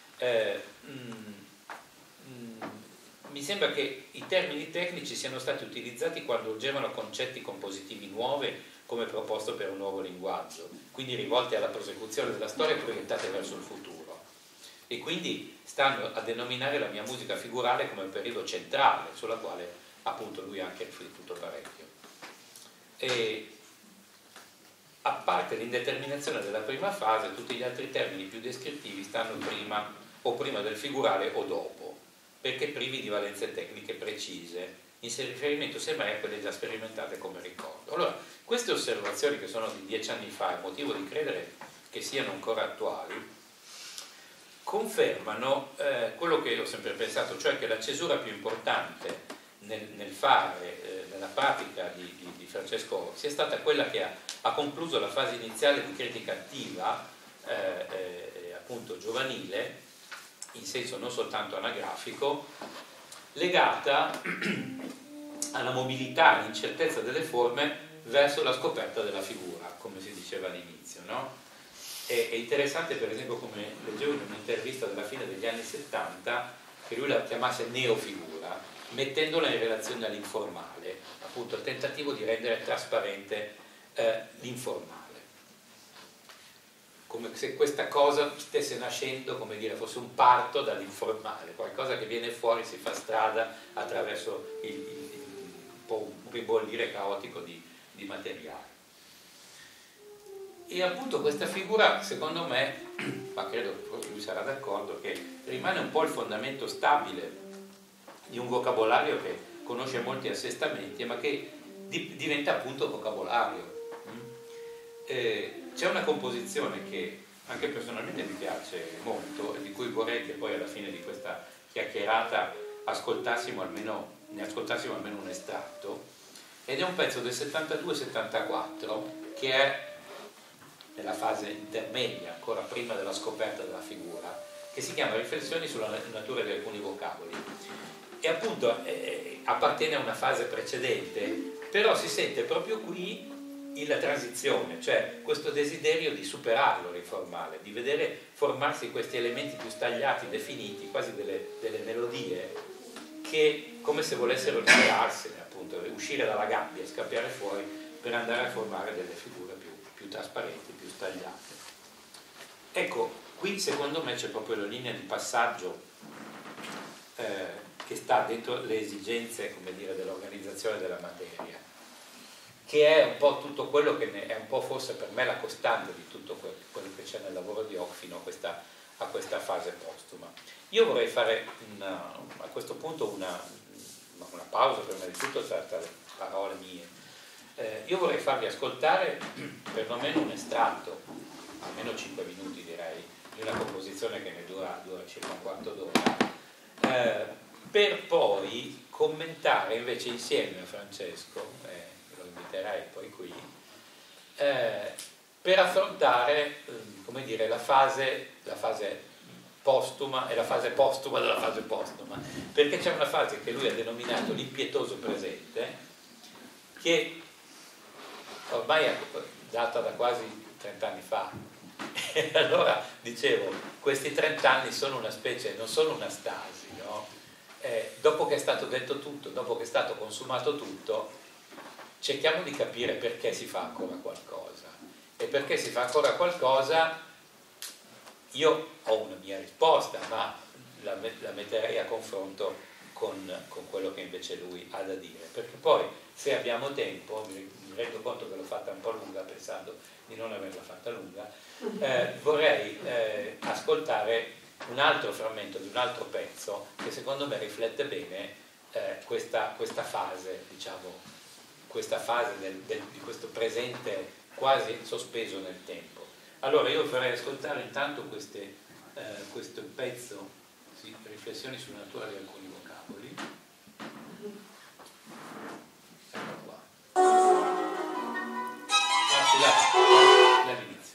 mi sembra che i termini tecnici siano stati utilizzati quando urgevano concetti compositivi nuovi, come proposto per un nuovo linguaggio, quindi rivolti alla prosecuzione della storia e proiettate verso il futuro, e quindi stanno a denominare la mia musica figurale come un periodo centrale sulla quale appunto lui ha anche riflettuto parecchio. E a parte l'indeterminazione della prima fase, tutti gli altri termini più descrittivi stanno prima del figurale o dopo, perché privi di valenze tecniche precise in riferimento semmai a quelle già sperimentate come ricordo. Allora, queste osservazioni, che sono di 10 anni fa, è motivo di credere che siano ancora attuali, confermano quello che ho sempre pensato, cioè che la cesura più importante nel fare, nella pratica di Francesco Orsi, è stata quella che ha concluso la fase iniziale di critica attiva, appunto giovanile, in senso non soltanto anagrafico, legata alla mobilità, all'incertezza delle forme verso la scoperta della figura, come si diceva all'inizio, no? È interessante, per esempio, come leggevo in un'intervista della fine degli anni 70, che lui la chiamasse neofigura, mettendola in relazione all'informale, appunto il tentativo di rendere trasparente l'informale, come se questa cosa stesse nascendo, come dire, fosse un parto dall'informale, qualcosa che viene fuori, si fa strada attraverso un ribollire caotico di materiale. E appunto questa figura, secondo me, ma credo lui sarà d'accordo, che rimane un po' il fondamento stabile di un vocabolario che conosce molti assestamenti, ma che diventa appunto vocabolario. C'è una composizione che anche personalmente mi piace molto e di cui vorrei che poi alla fine di questa chiacchierata ne ascoltassimo almeno un estratto, ed è un pezzo del 72-74 che è nella fase intermedia, ancora prima della scoperta della figura, che si chiama Riflessioni sulla natura di alcuni vocaboli, e appunto appartiene a una fase precedente, però si sente proprio qui la transizione, cioè questo desiderio di superarlo l'informale, di vedere formarsi questi elementi più stagliati, definiti, quasi delle melodie, che come se volessero liberarsene, appunto, uscire dalla gabbia e scappiare fuori per andare a formare delle figure più trasparenti, più stagliate. Ecco, qui secondo me c'è proprio la linea di passaggio che sta dentro le esigenze, come dire, dell'organizzazione della materia, che è un po' tutto quello che è un po' forse per me la costante di tutto quello che c'è nel lavoro di Hoc fino a questa fase postuma. Io vorrei fare a questo punto una pausa, prima di tutto tra le parole mie. Io vorrei farvi ascoltare perlomeno un estratto, almeno 5 minuti direi, di una composizione che ne dura circa un quarto d'ora, per poi commentare invece insieme a Francesco, lo inviterei poi qui, per affrontare, come dire, la fase postuma e la fase postuma della fase postuma, perché c'è una fase che lui ha denominato l'impietoso presente, che ormai è data da quasi 30 anni fa. E allora dicevo, questi 30 anni sono una specie, non sono una stasi, no? Dopo che è stato detto tutto, dopo che è stato consumato tutto, cerchiamo di capire perché si fa ancora qualcosa. E perché si fa ancora qualcosa, io ho una mia risposta, ma la metterei a confronto con quello che invece lui ha da dire. Perché poi, se abbiamo tempo, mi rendo conto che l'ho fatta un po' lunga pensando di non averla fatta lunga, vorrei ascoltare un altro frammento di un altro pezzo che secondo me riflette bene questa fase, diciamo, questa fase di questo presente quasi sospeso nel tempo. Allora io farei ascoltare intanto questo pezzo, sì, Riflessioni sulla natura di alcuni vocaboli. Ecco qua. Scusate, dall'inizio.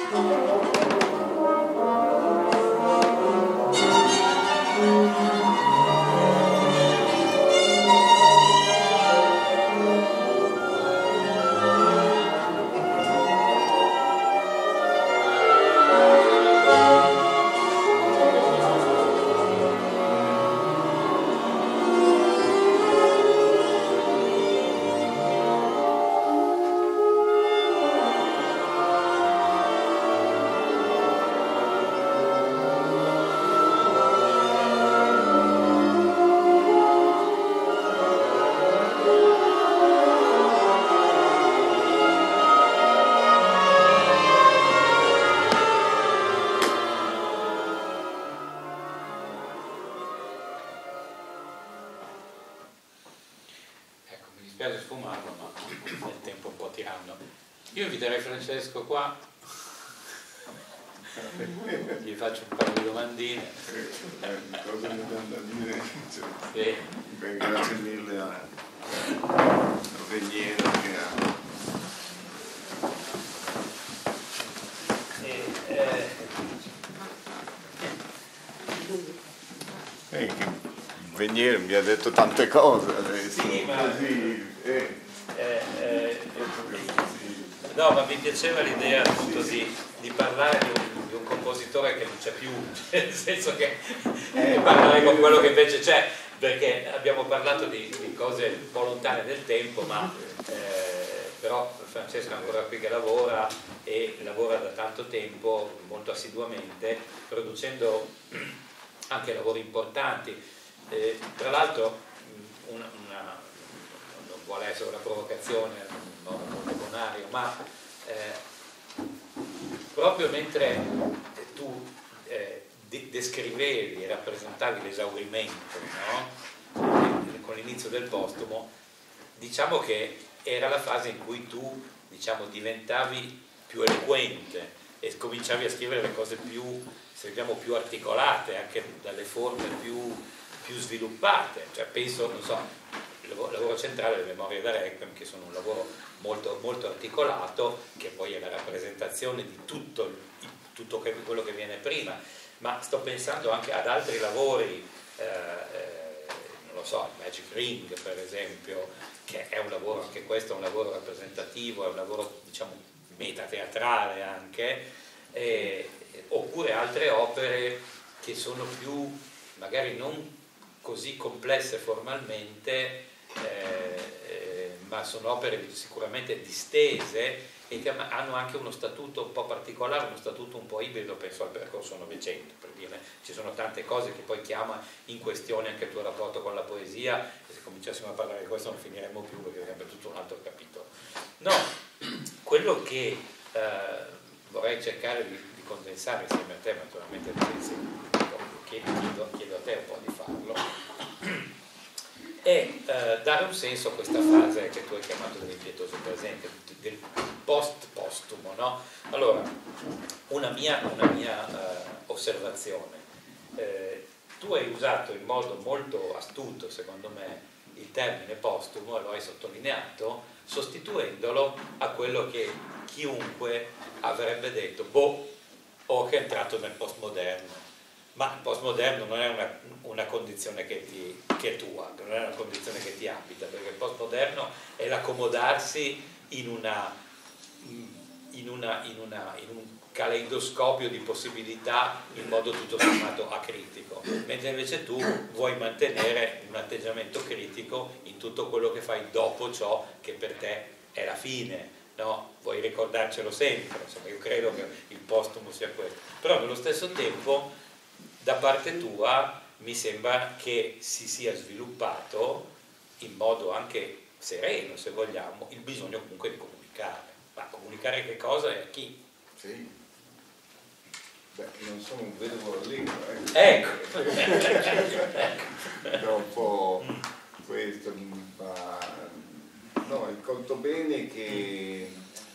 Francesco qua, gli faccio un paio di domandine. Cosa mi danno da dire? Sì. Beh, grazie mille a Veniero che ha. Veniero mi ha detto tante cose adesso. Sì, ma... così, No, ma mi piaceva l'idea appunto di parlare di un compositore che non c'è più, nel senso che parlare con quello che invece c'è, perché abbiamo parlato di cose un po' lontane nel tempo, ma però Francesco è ancora qui che lavora e lavora da tanto tempo, molto assiduamente, producendo anche lavori importanti. Tra l'altro non vuole essere una provocazione, molto bonario, ma proprio mentre tu descrivevi e rappresentavi l'esaurimento, no? Con l'inizio del postumo, diciamo che era la fase in cui tu, diciamo, diventavi più eloquente e cominciavi a scrivere le cose più, se vogliamo, più articolate, anche dalle forme più sviluppate. Cioè penso, non so, il lavoro centrale delle Memorie da Requiem, che sono un lavoro molto, molto articolato, che poi è la rappresentazione di tutto quello che viene prima, ma sto pensando anche ad altri lavori, non lo so, il Magic Ring per esempio, che è un lavoro, anche questo è un lavoro rappresentativo, è un lavoro, diciamo, metateatrale anche, oppure altre opere che sono più, magari non così complesse formalmente, ma sono opere sicuramente distese e che hanno anche uno statuto un po' particolare, uno statuto un po' ibrido. Penso al percorso Novecento, per dire. Ci sono tante cose che poi chiama in questione anche il tuo rapporto con la poesia, e se cominciassimo a parlare di questo non finiremmo più, perché sarebbe tutto un altro capitolo. No, quello che vorrei cercare di condensare insieme a te, naturalmente chiedo a te un po' di farlo, e dare un senso a questa fase che tu hai chiamato dell'impietoso presente, del post-postumo, no? Allora, una mia osservazione, tu hai usato in modo molto astuto, secondo me, il termine postumo, e lo hai sottolineato, sostituendolo a quello che chiunque avrebbe detto, boh, o che è entrato nel postmoderno. Ma il postmoderno non è una condizione che è tua, non è una condizione che ti abita, perché il postmoderno è l'accomodarsi in un caleidoscopio di possibilità in modo tutto sommato acritico, mentre invece tu vuoi mantenere un atteggiamento critico in tutto quello che fai dopo ciò che per te è la fine, no? Vuoi ricordarcelo sempre, insomma, io credo che il postumo sia questo, però nello stesso tempo da parte tua mi sembra che si sia sviluppato in modo anche sereno, se vogliamo, il bisogno comunque di comunicare. Ma comunicare che cosa e a chi? Sì. Beh, non sono un vedovo della lingua, Ecco. Dopo questo, ma no, il conto bene che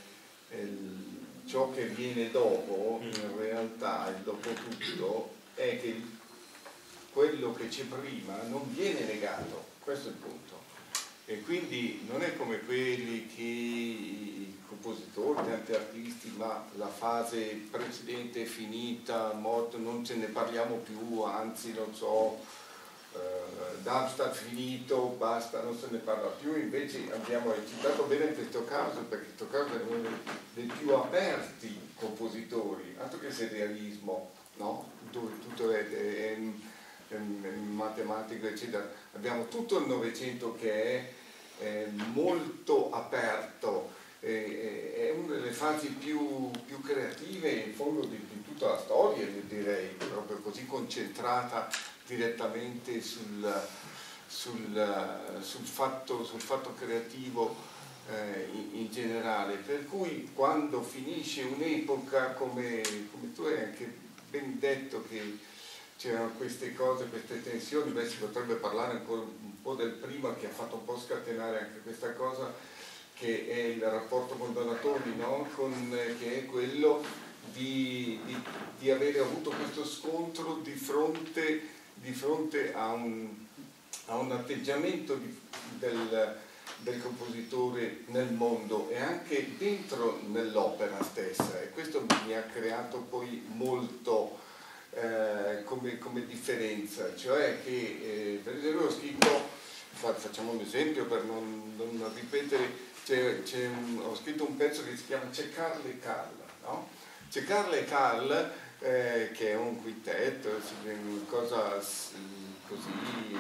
ciò che viene dopo, in realtà, il dopo tutto, è che quello che c'è prima non viene negato, questo è il punto. E quindi non è come quelli che i compositori, tanti artisti, ma la fase precedente è finita, morto, non ce ne parliamo più, anzi non so, Darmstadt finito, basta, non se ne parla più. Invece abbiamo citato bene in questo caso, perché in questo caso è uno dei più aperti compositori, altro che serialismo, no? Dove tutto è matematico, eccetera. Abbiamo tutto il Novecento che è molto aperto, è una delle fasi più creative in fondo di tutta la storia, direi, proprio così concentrata direttamente sul fatto creativo in generale. Per cui quando finisce un'epoca, come tu hai anche ben detto, che c'erano queste cose, queste tensioni, beh, si potrebbe parlare ancora un po' del prima, che ha fatto un po' scatenare anche questa cosa, che è il rapporto con Donatoni, no? Che è quello di avere avuto questo scontro di fronte a un atteggiamento del compositore nel mondo e anche dentro nell'opera stessa, e questo mi ha creato poi molto come differenza, cioè che per esempio ho scritto, facciamo un esempio per non ripetere, ho scritto un pezzo che si chiama C'è Carl e Carl, no? C'è Carl e Carl, che è un quintetto, una cosa così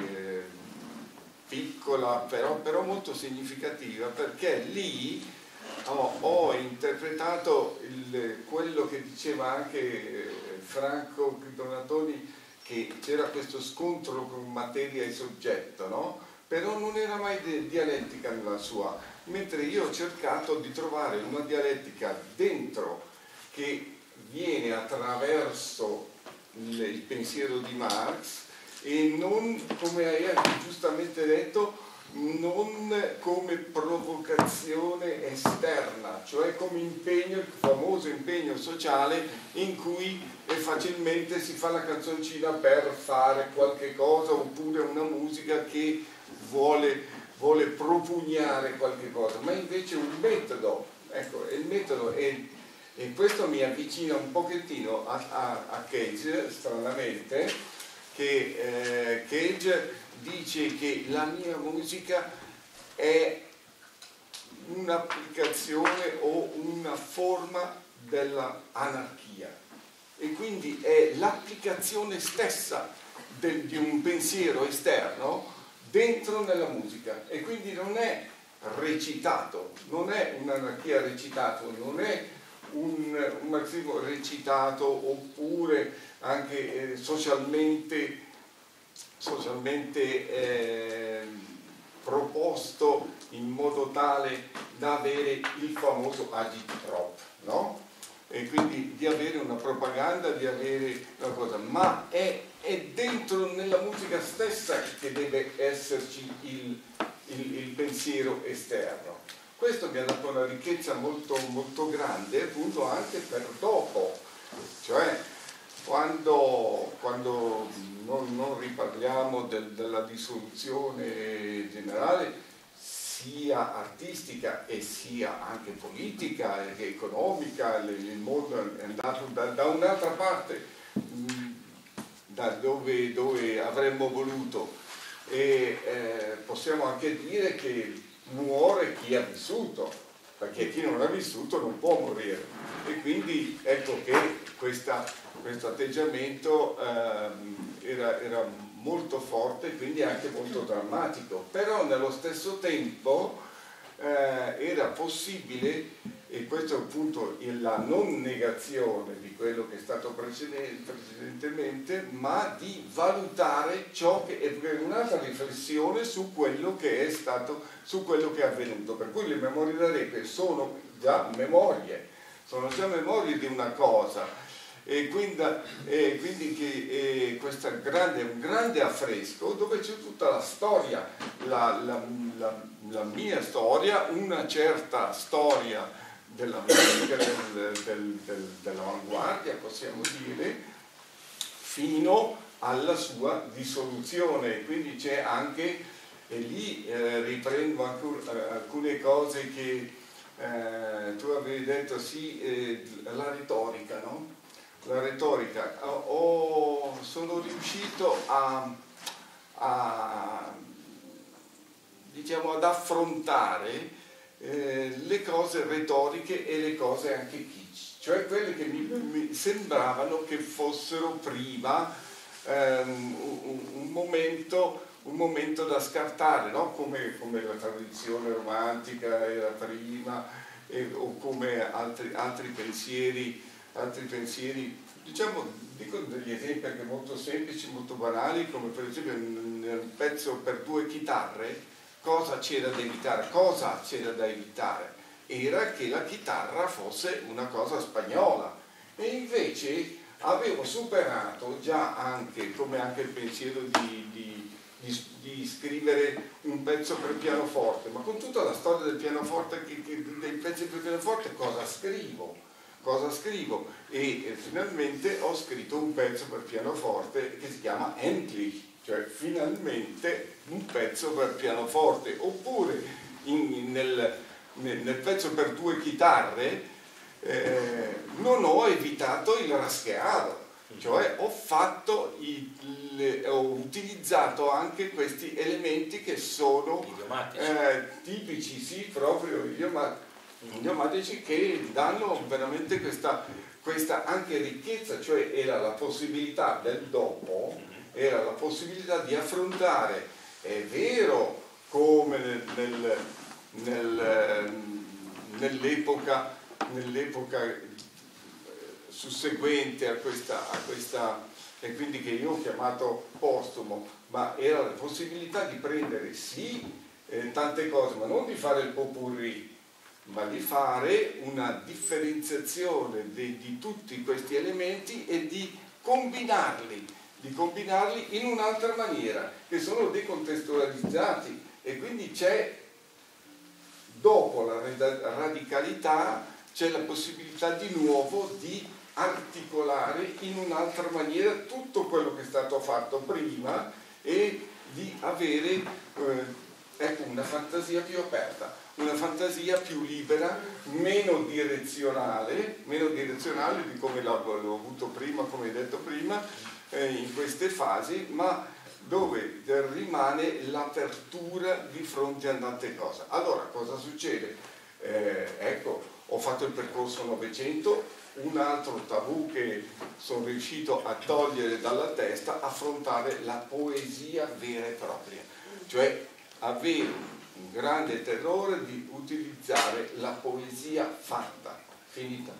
piccola, però molto significativa, perché lì ho interpretato quello che diceva anche Franco Donatoni, che c'era questo scontro con materia e soggetto, no? Però non era mai dialettica nella sua, mentre io ho cercato di trovare una dialettica dentro che viene attraverso il pensiero di Marx e non, come hai giustamente detto, non come provocazione esterna, cioè come impegno, il famoso impegno sociale in cui facilmente si fa la canzoncina per fare qualche cosa, oppure una musica che vuole propugnare qualche cosa, ma invece un metodo, ecco, il metodo è. E questo mi avvicina un pochettino a Cage, stranamente, che Cage dice che la mia musica è un'applicazione o una forma della anarchia, e quindi è l'applicazione stessa di un pensiero esterno dentro nella musica, e quindi non è recitato, non è un'anarchia recitato, non è un marxismo recitato, oppure anche socialmente proposto in modo tale da avere il famoso agitprop, no? E quindi di avere una propaganda, di avere una cosa, ma è dentro nella musica stessa che deve esserci il pensiero esterno. Questo mi ha dato una ricchezza molto, molto grande, appunto, anche per dopo, cioè quando non riparliamo della dissoluzione generale, sia artistica e sia anche politica e economica, il mondo è andato da un'altra parte, da dove avremmo voluto, e possiamo anche dire che muore chi ha vissuto, perché chi non ha vissuto non può morire, e quindi ecco che questo atteggiamento era molto forte e quindi anche molto drammatico, però nello stesso tempo era possibile, e questo è appunto la non negazione di quello che è stato precedentemente, ma di valutare ciò che è un'altra riflessione su quello che è stato, su quello che è avvenuto. Per cui le memorie da Repe sono già memorie di una cosa, e quindi che questo è un grande affresco dove c'è tutta la storia, la mia storia, una certa storia della musica, dell'avanguardia, possiamo dire, fino alla sua dissoluzione. Quindi c'è anche e lì riprendo alcune cose che tu avevi detto, sì, la retorica, no? La retorica, sono riuscito diciamo, ad affrontare le cose retoriche e le cose anche kitsch, cioè quelle che mi sembravano che fossero prima un momento da scartare, no? Come la tradizione romantica era prima, o come altri pensieri, diciamo, dico degli esempi anche molto semplici, molto banali, come per esempio nel pezzo per 2 chitarre. Cosa c'era da evitare? Era che la chitarra fosse una cosa spagnola, e invece avevo superato già anche, come anche il pensiero di scrivere un pezzo per pianoforte, ma con tutta la storia del pianoforte, dei pezzi per pianoforte, cosa scrivo? E finalmente ho scritto un pezzo per pianoforte che si chiama Endlich, cioè finalmente un pezzo per pianoforte. Oppure nel pezzo per 2 chitarre non ho evitato il raschiado, cioè ho utilizzato anche questi elementi che sono tipici, sì, proprio idiomatici, che danno veramente questa anche ricchezza, cioè era la possibilità del dopo, era la possibilità di affrontare, è vero, come nell'epoca susseguente a questa, e quindi che io ho chiamato postumo, ma era la possibilità di prendere sì tante cose, ma non di fare il pot-pourri, ma di fare una differenziazione di tutti questi elementi e di combinarli in un'altra maniera, che sono decontestualizzati, e quindi c'è, dopo la radicalità, c'è la possibilità di nuovo di articolare in un'altra maniera tutto quello che è stato fatto prima, e di avere una fantasia più aperta, una fantasia più libera, meno direzionale di come l'ho avuto prima, come hai detto prima, in queste fasi, ma dove rimane l'apertura di fronte a tante cose. Allora, cosa succede? Ecco, ho fatto il percorso Novecento, un altro tabù che sono riuscito a togliere dalla testa, affrontare la poesia vera e propria, cioè avere un grande terrore di utilizzare la poesia fatta, finita.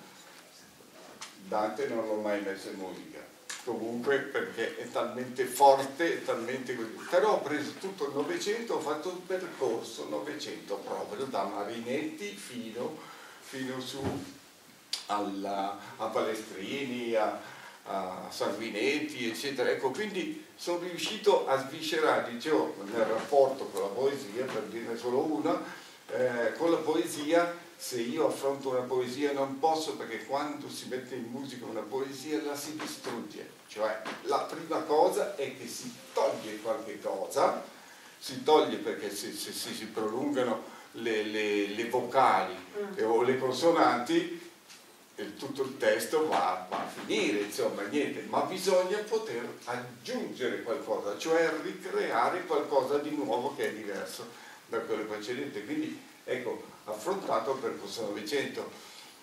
Dante non l'ho mai messo in musica, comunque, perché è talmente forte, talmente così. Però ho preso tutto il Novecento, ho fatto un percorso Novecento proprio da Marinetti fino su a Palestrini, a Salvinetti, eccetera. Ecco, quindi sono riuscito a sviscerare, dicevo, nel rapporto con la poesia, per dirne solo una, con la poesia. Se io affronto una poesia non posso, perché quando si mette in musica una poesia la si distrugge, cioè la prima cosa è che si toglie qualche cosa, si toglie perché se si prolungano le vocali o le consonanti, tutto il testo va a finire, insomma, niente, ma bisogna poter aggiungere qualcosa, cioè ricreare qualcosa di nuovo che è diverso da quello precedente. Quindi ecco, affrontato il percorso Novecento.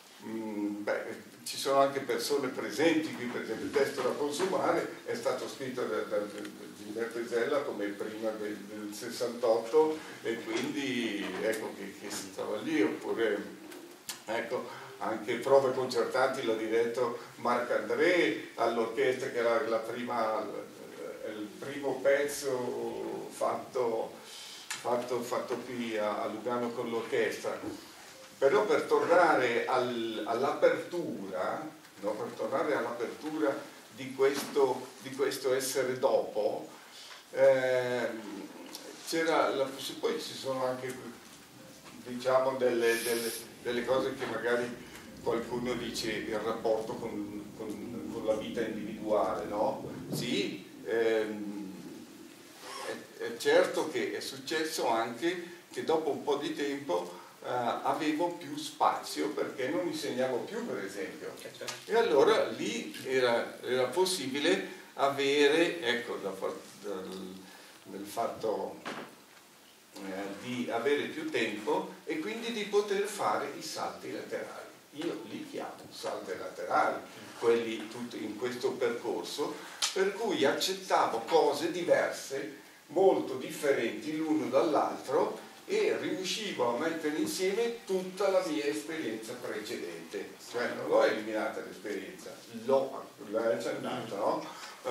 Ci sono anche persone presenti qui, per esempio il testo da consumare è stato scritto da Gilberto Zella come prima del 68, e quindi ecco che si trova lì. Oppure ecco, anche prove concertanti l'ho diretto Marc André all'orchestra, che era il primo pezzo fatto qui a Lugano con l'orchestra. Però per tornare all'apertura, no? Per tornare all'apertura di questo essere dopo, poi ci sono anche, diciamo, delle cose che magari qualcuno dice, il rapporto con la vita individuale, no? Sì, è certo che è successo anche che dopo un po' di tempo avevo più spazio perché non insegnavo più, per esempio, e allora lì era possibile avere, ecco, nel fatto di avere più tempo e quindi di poter fare i salti laterali. Io li chiamo salti laterali, quelli tutti in questo percorso, per cui accettavo cose diverse, molto differenti l'uno dall'altro, e riuscivo a mettere insieme tutta la mia esperienza precedente, cioè non l'ho eliminata l'esperienza, l'ho accennata, no?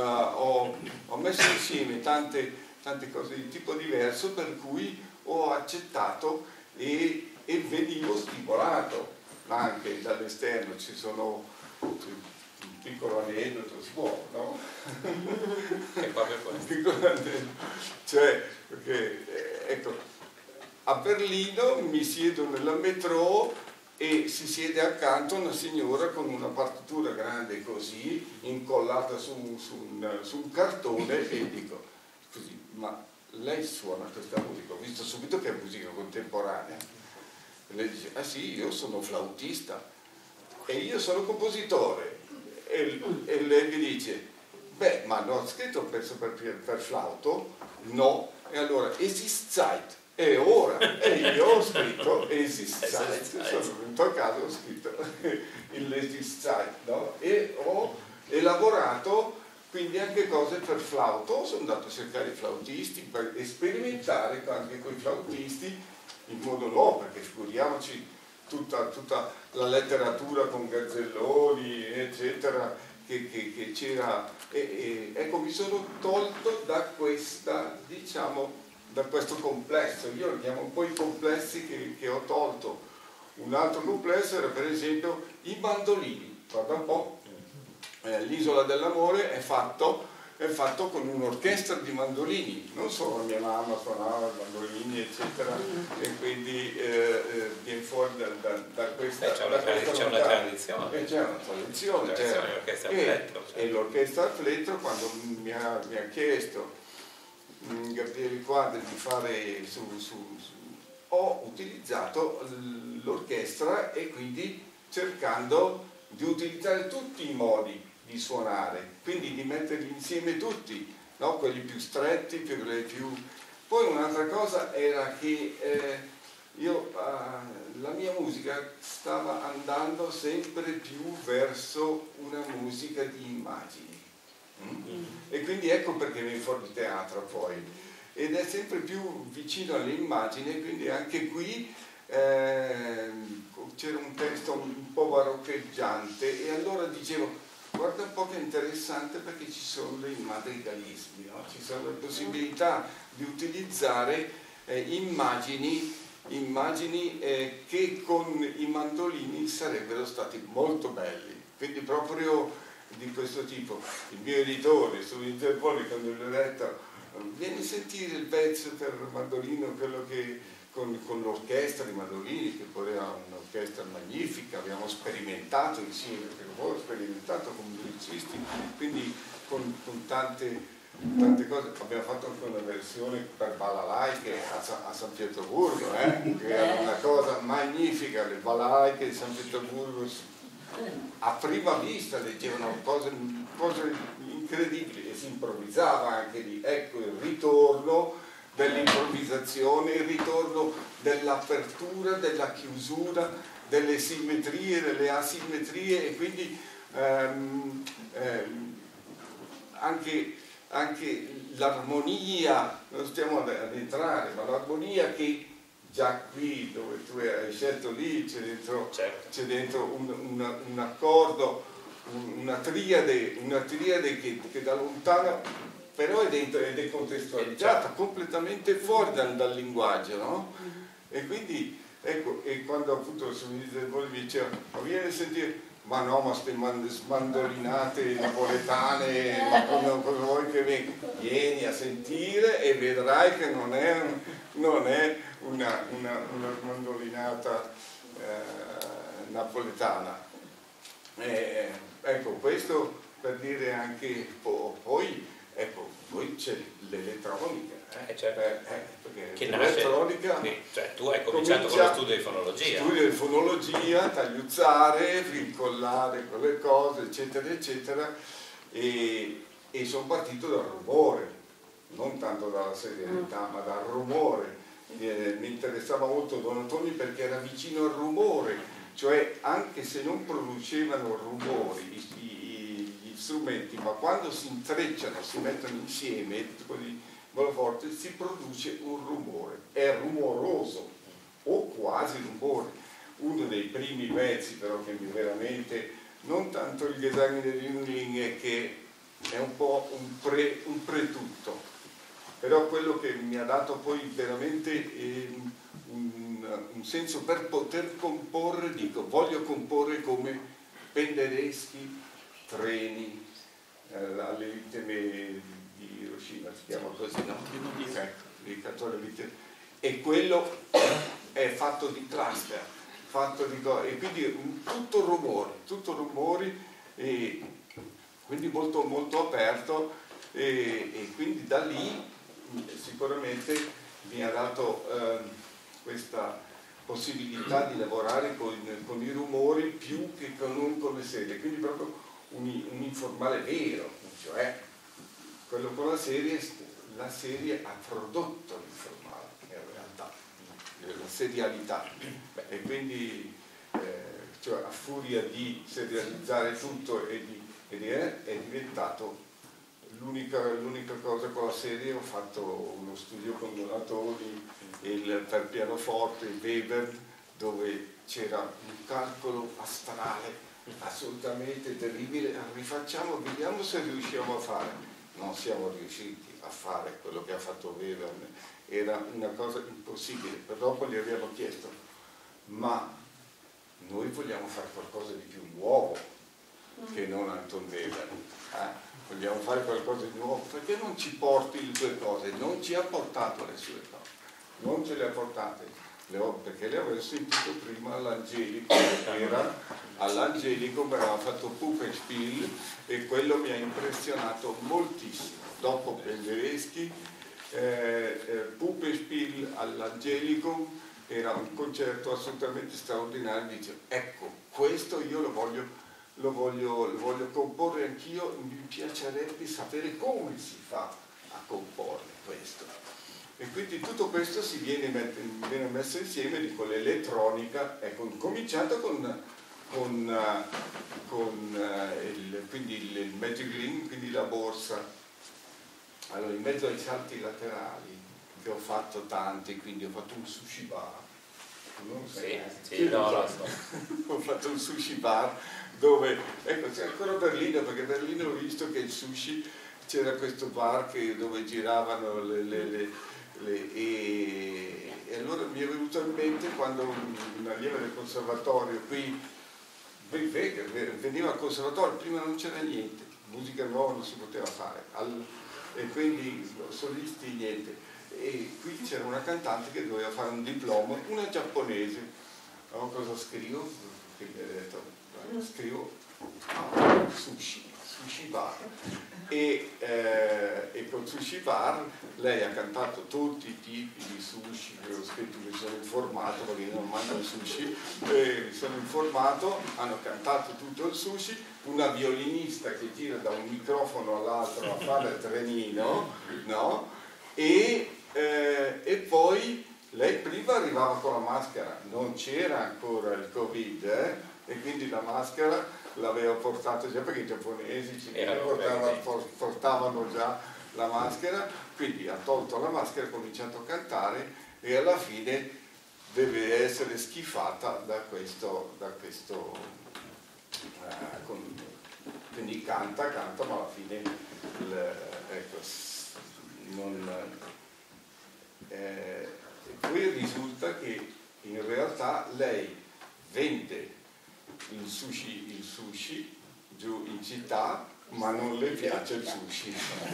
Ho messo insieme tante cose di tipo diverso, per cui ho accettato e venivo stimolato anche dall'esterno. Ci sono un piccolo aneddoto, si può, no? È proprio questo. Un piccolo aneddoto, cioè, perché ecco, a Berlino mi siedo nella metro e si siede accanto una signora con una partitura grande così, incollata su un cartone, e dico, scusi, ma lei suona questa musica? Ho visto subito che è musica contemporanea. E lei dice, ah sì, io sono flautista e io sono compositore. E lei mi dice, beh, ma non ho scritto un pezzo per flauto? No. E allora, es ist Zeit. E ora, e io ho scritto es ist Zeit, sono venuto a casa, ho scritto il es ist Zeit, no? E ho elaborato quindi anche cose per flauto. Sono andato a cercare i flautisti per sperimentare anche con i flautisti in modo nuovo, perché figuriamoci tutta la letteratura con Gazzelloni eccetera che c'era, ecco, mi sono tolto da questa, diciamo, da questo complesso. Io li chiamo un po' i complessi che ho tolto. Un altro complesso era per esempio i mandolini. Guarda un po', l'Isola dell'Amore è fatto con un'orchestra di mandolini. Non solo mia mamma suonava i mandolini eccetera, e quindi viene fuori da questa. C'è una tradizione. C'è una tradizione, l'orchestra al plettro. E l'orchestra al plettro, quando mi ha chiesto Gabriele Quadri di fare ho utilizzato l'orchestra, e quindi cercando di utilizzare tutti i modi di suonare, quindi di metterli insieme tutti, no? Quelli più stretti, Poi un'altra cosa era che la mia musica stava andando sempre più verso una musica di immagini. E quindi ecco perché viene fuori il teatro poi, ed è sempre più vicino alle immagini, quindi anche qui c'era un testo un po' baroccheggiante, e allora dicevo, guarda un po' che interessante, perché ci sono dei madrigalismi, no? Ci sono le possibilità di utilizzare immagini che con i mandolini sarebbero stati molto belli, quindi proprio di questo tipo. Il mio editore su Interpoli, quando l'ho letto, vieni a sentire il pezzo per mandolino, quello che con l'orchestra di mandolini, che poi era un'orchestra magnifica, abbiamo sperimentato insieme, perché ho sperimentato con musicisti, quindi con tante cose. Abbiamo fatto anche una versione per balalaiche a San Pietroburgo, che era una cosa magnifica. Le balalaiche di San Pietroburgo a prima vista leggevano cose incredibili, e si improvvisava anche lì. Ecco il ritorno dell'improvvisazione, il ritorno dell'apertura, della chiusura, delle simmetrie, delle asimmetrie, e quindi anche l'armonia, non stiamo ad entrare, ma l'armonia che già qui dove tu hai scelto lì c'è dentro, certo, c'è dentro un accordo, una triade che da lontano però è dentro ed è contestualizzata, completamente fuori dal linguaggio, no? E quindi ecco, e quando appunto su mi diceva, ma vieni a sentire, ma no, ma ste mandolinate napoletane, ma cosa vuoi che venga? Vieni a sentire e vedrai che non è una mandolinata napoletana. Ecco, questo per dire anche poi ecco, poi c'è l'elettronica, certo. Perché che l'elettronica, cioè tu hai cominciato con lo studio di fonologia. Studio di fonologia, tagliuzzare, incollare con le cose, eccetera, eccetera, e sono partito dal rumore, non tanto dalla serialità, ma dal rumore. Mi interessava molto Don Antonio perché era vicino al rumore, cioè anche se non producevano rumori gli strumenti, ma quando si intrecciano, si mettono insieme così molto forte, si produce un rumore, è rumoroso o quasi rumore. Uno dei primi pezzi però che mi veramente, non tanto il Gesang del Jüngling, è che è un po' un pre-tutto, però quello che mi ha dato poi veramente un senso per poter comporre, dico, voglio comporre come Penderecki, Treni, alle vittime di Hiroshima, si chiama così, no? Ecco, e quello è fatto di cluster, fatto di cose, e quindi tutto rumori, e quindi molto, molto aperto, e quindi da lì sicuramente mi ha dato questa possibilità di lavorare con i rumori più che non con le serie, quindi proprio un informale vero, cioè quello con la serie ha prodotto l'informale in realtà, la serialità, e quindi cioè, a furia di serializzare tutto è diventato l'unica cosa con la serie. Ho fatto uno studio con Donatoni per pianoforte, il Weber, dove c'era un calcolo astrale assolutamente terribile. Rifacciamo, vediamo se riusciamo a fare. Non siamo riusciti a fare quello che ha fatto Weber, era una cosa impossibile. Per dopo gli abbiamo chiesto, ma noi vogliamo fare qualcosa di più nuovo che non Anton Weber, vogliamo fare qualcosa di nuovo, perché non ci porti le tue cose? Non ci ha portato le sue cose, non ce le ha portate, perché le avevo sentito prima all'Angelico, all'Angelico mi aveva fatto Puppenspiel e quello mi ha impressionato moltissimo. Dopo Penderecki, Puppenspiel all'Angelico era un concerto assolutamente straordinario. Dice, ecco, questo io lo voglio comporre anch'io, mi piacerebbe sapere come si fa a comporre questo. E quindi tutto questo si viene messo insieme con l'elettronica, ecco, cominciato quindi il Magic Ring, quindi la borsa. Allora, in mezzo ai salti laterali, che ho fatto tanti, quindi ho fatto un sushi bar. Non sai, ho fatto un sushi bar dove, ecco, c'è ancora Berlino, perché a Berlino ho visto che il sushi, c'era questo bar dove giravano e allora mi è venuto in mente quando una allieva del conservatorio qui veniva al conservatorio, prima non c'era niente, musica nuova non si poteva fare, e quindi solisti niente, e qui c'era una cantante che doveva fare un diploma, una giapponese. Allora cosa scrivo? Quindi ho detto, scrivo sushi bar, e con sushi bar lei ha cantato tutti i tipi di sushi che ho scritto, mi sono informato perché non mangio il sushi, mi sono informato, hanno cantato tutto il sushi, una violinista che gira da un microfono all'altro a fare il trenino, no? E poi lei prima arrivava con la maschera, non c'era ancora il Covid, e quindi la maschera l'aveva portata già, perché i giapponesi portavano già la maschera, quindi ha tolto la maschera, ha cominciato a cantare e alla fine deve essere schifata da questo quindi canta, ma alla fine ecco, poi risulta che in realtà lei vende il sushi giù in città, ma non le piace il sushi.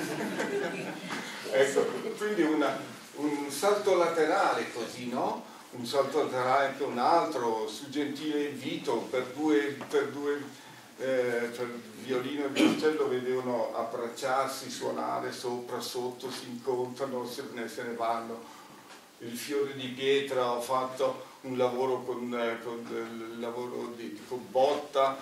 Ecco, quindi un salto laterale così, no? Un salto laterale anche un altro, su Gentile invito per violino e violoncello vedevano a abbracciarsi, suonare sopra, sotto, si incontrano, se ne vanno. Il fiore di pietra, ho fatto un lavoro con Botta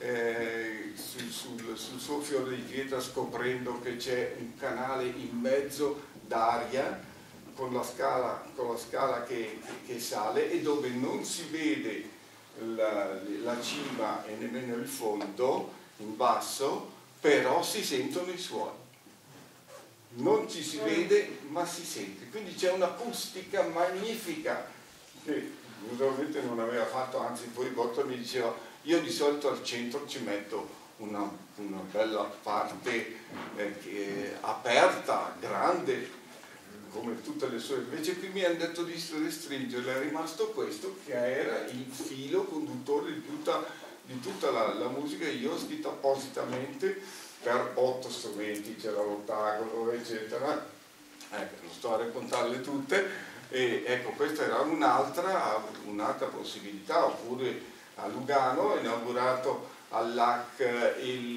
sul suo fiore di pietra, scoprendo che c'è un canale in mezzo d'aria con la scala che sale, e dove non si vede la cima e nemmeno il fondo in basso, però si sentono i suoni. Non ci si vede ma si sente, quindi c'è un'acustica magnifica che naturalmente non aveva fatto, anzi poi Botta mi diceva: io di solito al centro ci metto una bella parte aperta, grande, come tutte le sue, invece qui mi hanno detto di restringerle, è rimasto questo che era il filo conduttore di tutta la musica. Io ho scritto appositamente per 8 strumenti, c'era l'ottagono, eccetera, non sto a raccontarle tutte, e ecco, questa era un'altra possibilità. Oppure a Lugano ho inaugurato all'AC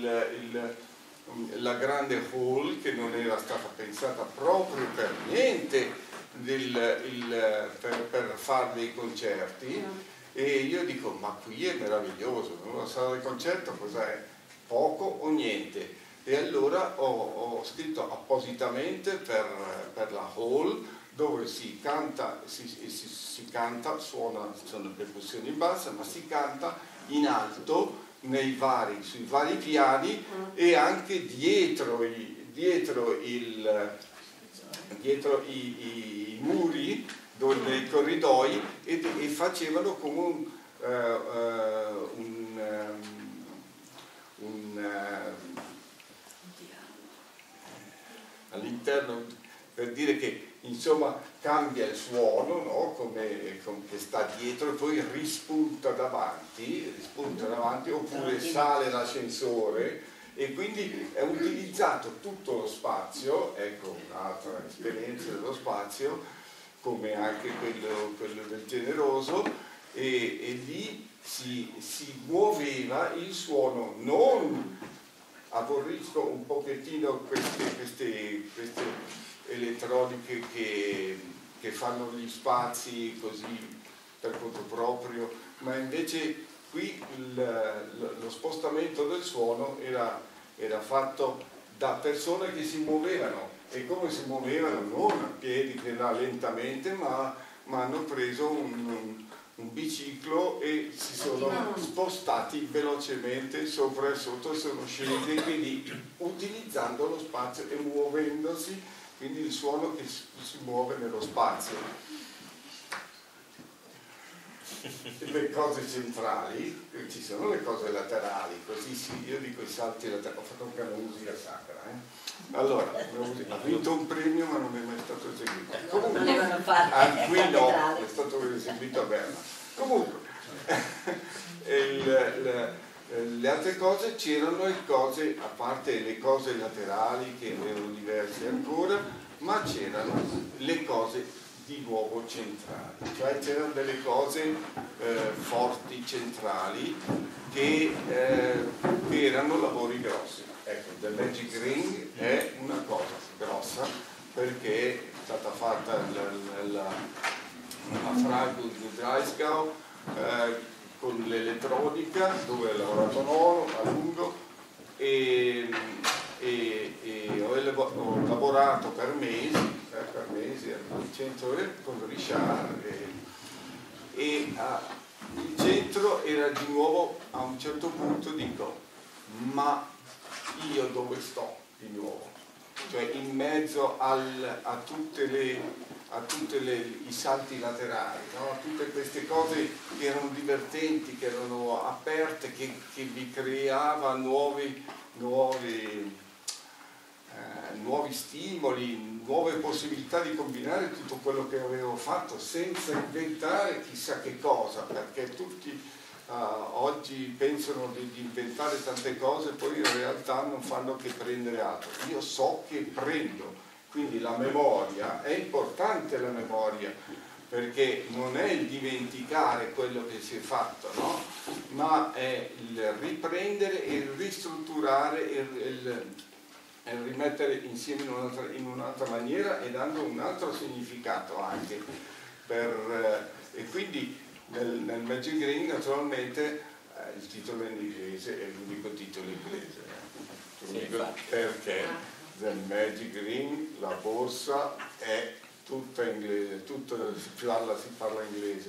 la grande hall, che non era stata pensata proprio per niente per fare dei concerti, e io dico: ma qui è meraviglioso, no? La sala di concerto cos'è? Poco o niente. E allora ho scritto appositamente per la hall, dove si canta, sono percussioni in bassa, ma si canta in alto sui vari piani, e anche dietro i muri, nei corridoi, e facevano come all'interno, per dire che insomma cambia il suono, no? Come che sta dietro e poi rispunta davanti, oppure sale l'ascensore, e quindi è utilizzato tutto lo spazio. Ecco un'altra esperienza dello spazio, come anche quello del Generoso, e lì si muoveva il suono. Non aborrisco un pochettino queste elettroniche che fanno gli spazi così per conto proprio, ma invece qui lo spostamento del suono era fatto da persone che si muovevano, e come si muovevano non a piedi, che là lentamente, ma hanno preso un biciclo e si sono spostati velocemente sopra e sotto, e sono scesi, quindi utilizzando lo spazio e muovendosi, quindi il suono che si muove nello spazio. Le cose centrali, ci sono le cose laterali, così io dico i salti laterali. Ho fatto anche una musica sacra, Allora, ha vinto un premio ma non è mai stato eseguito. Comunque, qui no, è stato eseguito a Berna. Comunque, le altre cose, c'erano le cose, a parte le cose laterali che erano diverse ancora, ma c'erano le cose di nuovo centrali, cioè c'erano delle cose forti centrali che erano lavori grossi. Ecco, The Magic Ring è una cosa grossa, perché è stata fatta a Freiburg di Breisgau con l'elettronica, dove ho lavorato a lungo, e ho lavorato per mesi al centro con Richard, e il centro era di nuovo. A un certo punto dico: ma io dove sto di nuovo? Cioè in mezzo a tutti i salti laterali, no? A tutte queste cose che erano divertenti, che erano aperte, che vi creava nuovi stimoli, nuove possibilità di combinare tutto quello che avevo fatto, senza inventare chissà che cosa, perché tutti oggi pensano di inventare tante cose, poi in realtà non fanno che prendere altro. Io so che prendo, quindi la memoria è importante, la memoria, perché non è il dimenticare quello che si è fatto, no? Ma è il riprendere e il ristrutturare rimettere insieme in un'altra maniera e dando un altro significato anche e quindi nel Magic Green naturalmente il titolo in inglese è l'unico titolo inglese, perché nel Magic Green la borsa è tutta inglese, si parla inglese,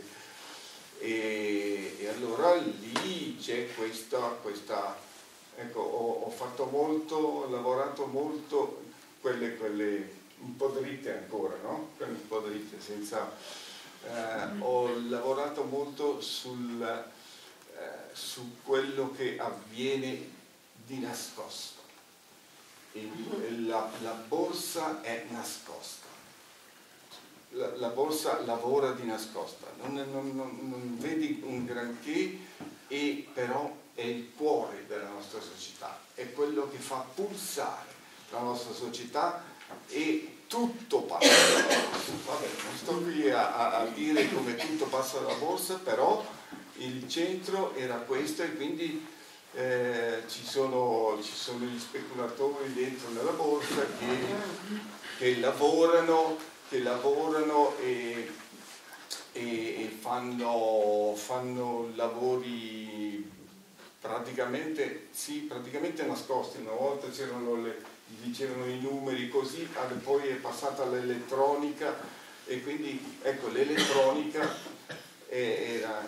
e allora lì c'è questa ecco, ho lavorato molto quelle un po' dritte ancora, no? Quelle un po' dritte, ho lavorato molto su quello che avviene di nascosto. La borsa è nascosta. La borsa lavora di nascosta, non vedi un granché, e però è il cuore della nostra società, è quello che fa pulsare la nostra società, e tutto passa dalla borsa. Vabbè, non sto qui a dire come tutto passa dalla borsa, però il centro era questo, e quindi ci sono gli speculatori dentro nella borsa che lavorano e fanno lavori praticamente nascosti. Una volta dicevano i numeri così, poi è passata all'elettronica, e quindi ecco, l'elettronica era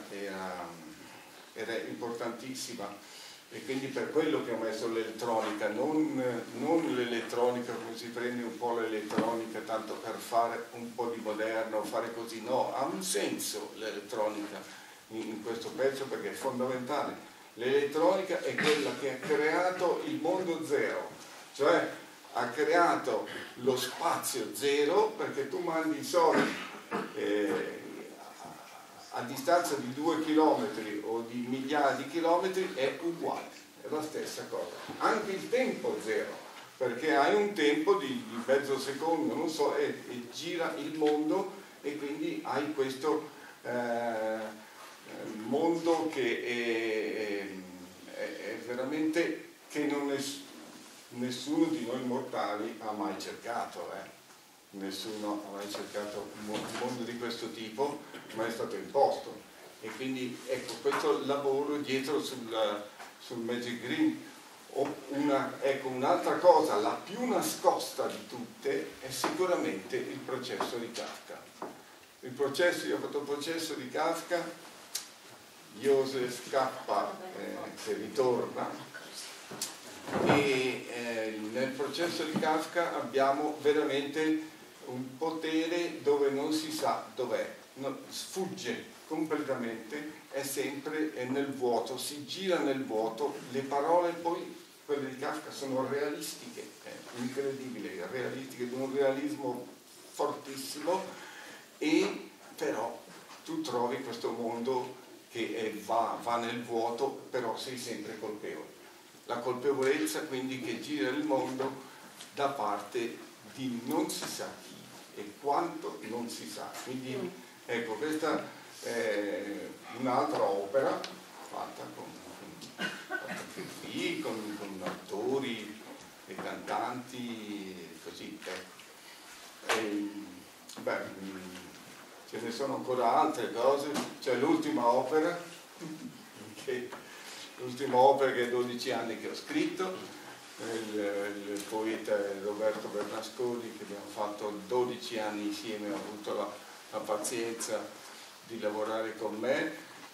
importantissima, e quindi per quello che ho messo l'elettronica, non l'elettronica come si prende un po' l'elettronica tanto per fare un po' di moderno, fare così, no, ha un senso l'elettronica in questo pezzo, perché è fondamentale. L'elettronica è quella che ha creato il mondo zero, cioè ha creato lo spazio zero, perché tu mandi i soldi a distanza di 2 chilometri o di migliaia di chilometri, è uguale, è la stessa cosa. Anche il tempo zero, perché hai un tempo di mezzo secondo, non so, e gira il mondo, e quindi hai questo mondo che è veramente, che nessuno di noi mortali ha mai cercato. Nessuno ha mai cercato un mondo di questo tipo, ma è stato imposto. E quindi ecco, questo lavoro dietro sul Magic Green. Ecco, un'altra cosa, la più nascosta di tutte, è sicuramente il processo di Kafka. Io ho fatto il processo di Kafka, Joseph scappa, che ritorna, e nel processo di Kafka abbiamo veramente un potere dove non si sa dov'è, sfugge completamente, è nel vuoto, si gira nel vuoto. Le parole poi, quelle di Kafka, sono realistiche, incredibili, realistiche, di un realismo fortissimo, e però tu trovi questo mondo che va nel vuoto, però sei sempre colpevole. La colpevolezza quindi che gira il mondo da parte di non si sa chi e quanto non si sa. Quindi ecco, questa è un'altra opera fatta qui con attori e cantanti, così, ce ne sono ancora altre cose. C'è l'ultima opera che è 12 anni che ho scritto, il poeta Roberto Bernasconi, che abbiamo fatto 12 anni insieme, ha avuto la pazienza di lavorare con me,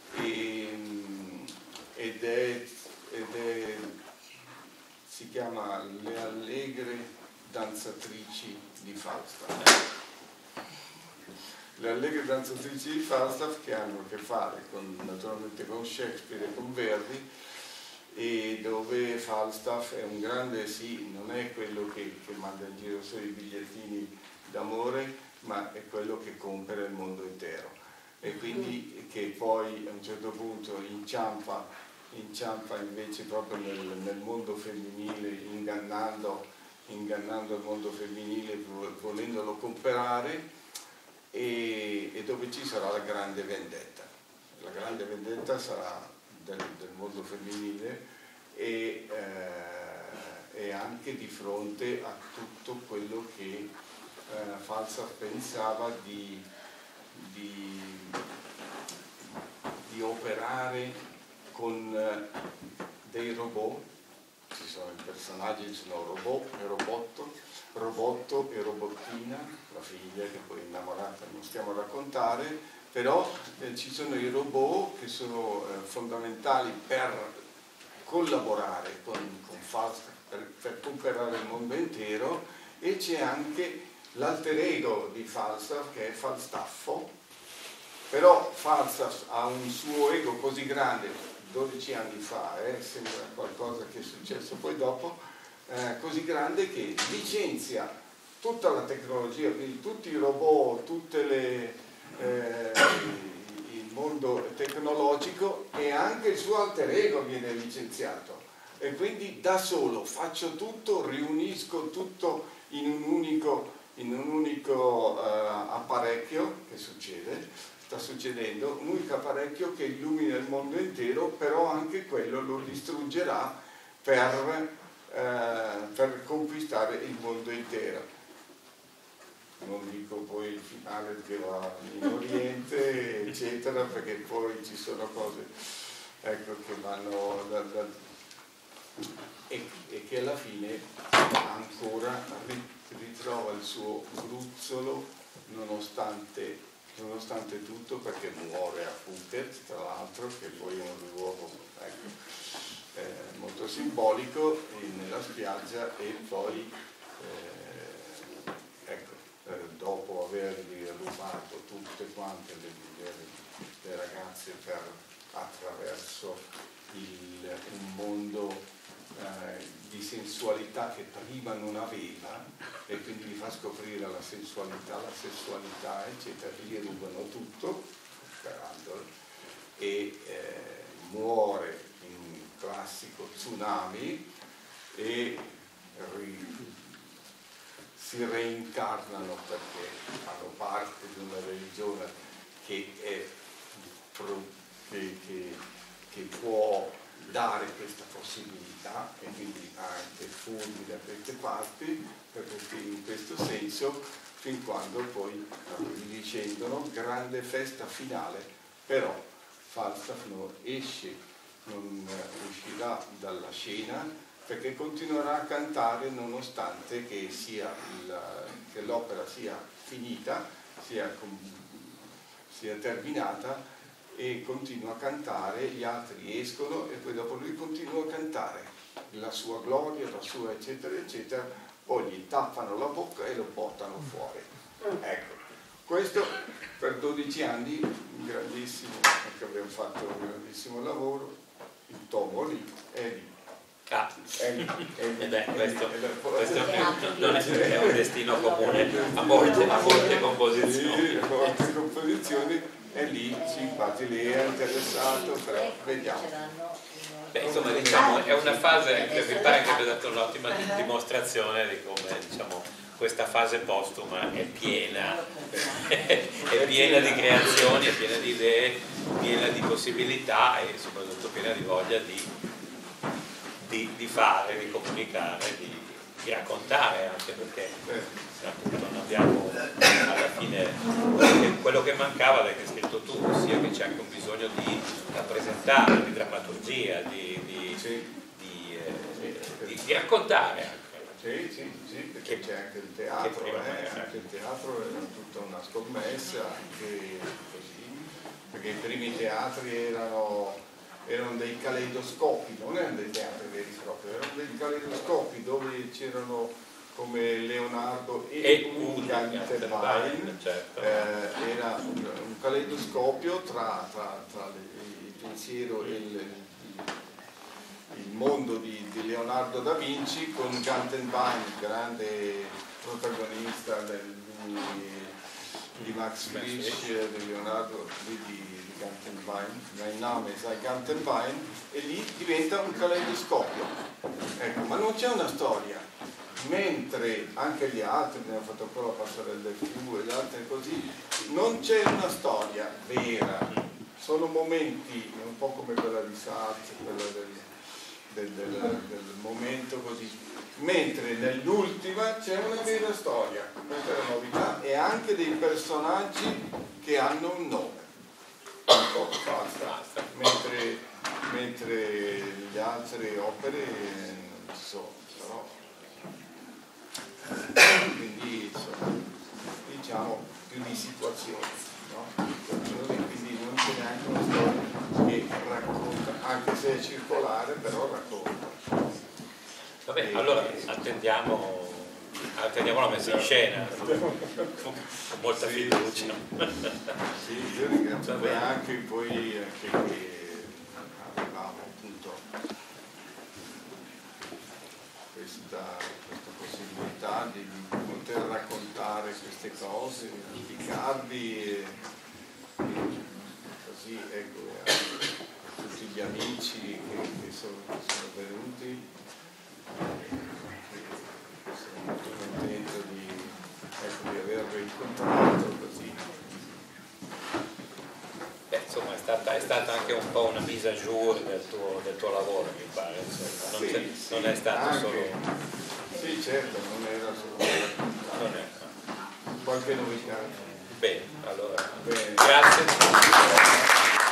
si chiama Le allegre danzatrici di Falstaff. Le allegre danzatrici di Falstaff, che hanno a che fare naturalmente con Shakespeare e con Verdi, e dove Falstaff è un grande, sì, non è quello che manda in giro solo i bigliettini d'amore, ma è quello che compra il mondo intero, e quindi che poi a un certo punto inciampa invece proprio nel mondo femminile, ingannando il mondo femminile, volendolo comprare, e dove ci sarà la grande vendetta. La grande vendetta sarà del mondo femminile, e anche anche di fronte a tutto quello che Falstaff pensava di operare con dei robot. Ci sono i personaggi, ci sono robot e robotto e robottina, la figlia che poi è innamorata, non stiamo a raccontare, però ci sono i robot che sono fondamentali per collaborare con Falstaff per conquistare il mondo intero, e c'è anche l'alter ego di Falstaff che è Falstaffo, però Falstaff ha un suo ego così grande, 12 anni fa, sembra qualcosa che è successo poi dopo, così grande che licenzia tutta la tecnologia, quindi tutti i robot, tutte il mondo tecnologico, e anche il suo alter ego viene licenziato, e quindi da solo faccio tutto, riunisco tutto in un unico apparecchio. Che sta succedendo un unico apparecchio che illumina il mondo intero, però anche quello lo distruggerà per conquistare il mondo intero. Non dico poi il finale che va in Oriente, eccetera, perché poi ci sono cose, ecco, che vanno e che alla fine ancora ritrova il suo gruzzolo nonostante tutto, perché muore a Phuket, tra l'altro, che poi è un luogo, ecco, molto simbolico, nella spiaggia, e poi dopo avergli rubato tutte quante le ragazze attraverso un mondo di sensualità che prima non aveva, e quindi gli fa scoprire la sessualità, eccetera, gli rubano tutto, sperandolo, e muore in classico tsunami, e si reincarnano perché fanno parte di una religione che può dare questa possibilità, e quindi anche furbi da queste parti, perché in questo senso, fin quando poi discendono, grande festa finale, però Falstaff non uscirà dalla scena, perché continuerà a cantare nonostante che l'opera sia finita, sia terminata, e continua a cantare, gli altri escono e poi dopo lui continua a cantare la sua gloria, la sua eccetera eccetera, poi gli tappano la bocca e lo portano fuori. Ecco, questo per 12 anni, grandissimo, perché abbiamo fatto un grandissimo lavoro, il tomo lì è lì. Questo non è un destino comune a molte composizioni. A molte composizioni, e lì sì, Basilea è interessato, però vediamo. Beh, insomma, diciamo, è una fase che mi pare che abbia dato un'ottima dimostrazione di come, diciamo, questa fase postuma è piena di creazioni, è piena di idee, piena di possibilità, e soprattutto piena di voglia di fare, di comunicare, di raccontare, anche perché appunto non abbiamo alla fine quello che mancava, da che hai scritto tu, ossia che c'è anche un bisogno di rappresentare, di drammaturgia, di raccontare anche. Sì, perché c'è anche il teatro, anche il teatro è tutta una scommessa, anche così, perché i primi teatri erano dei caleidoscopi, non erano dei teatri veri e propri, erano dei caleidoscopi dove c'erano, come Leonardo e un Gantenwein, certo. Era un caleidoscopio tra il pensiero e il mondo di Leonardo da Vinci, con Gantenwein, grande protagonista di Max Frisch, di Leonardo di Gantenwein, il nome è Gantenwein, e lì diventa un caleidoscopio. Ecco, ma non c'è una storia, mentre anche gli altri, ne hanno fatto ancora la Passerella del Fiume e le altre così, non c'è una storia vera, sono momenti un po' come quella di Sartre, quella del momento così, mentre nell'ultima c'è una vera storia, questa è la novità, e anche dei personaggi che hanno un nome. Basta. Mentre le altre opere non ci sono, però quindi insomma, diciamo più di situazioni, no? Quindi non c'è neanche una storia che racconta, anche se è circolare, però racconta. Vabbè, allora attendiamo la messa in scena con molta fiducia. Sì, io ringrazio anche poi che avevamo appunto questa possibilità di poter raccontare queste cose, indicarvi e così, ecco, a tutti gli amici che sono venuti. Sono molto contento di avervi incontrato così. Insomma, è stata anche un po' una mise à jour del tuo lavoro, mi pare. Non è stato anche, solo. Sì, certo, non era solo qualche novità. Bene, allora. Bene. Grazie.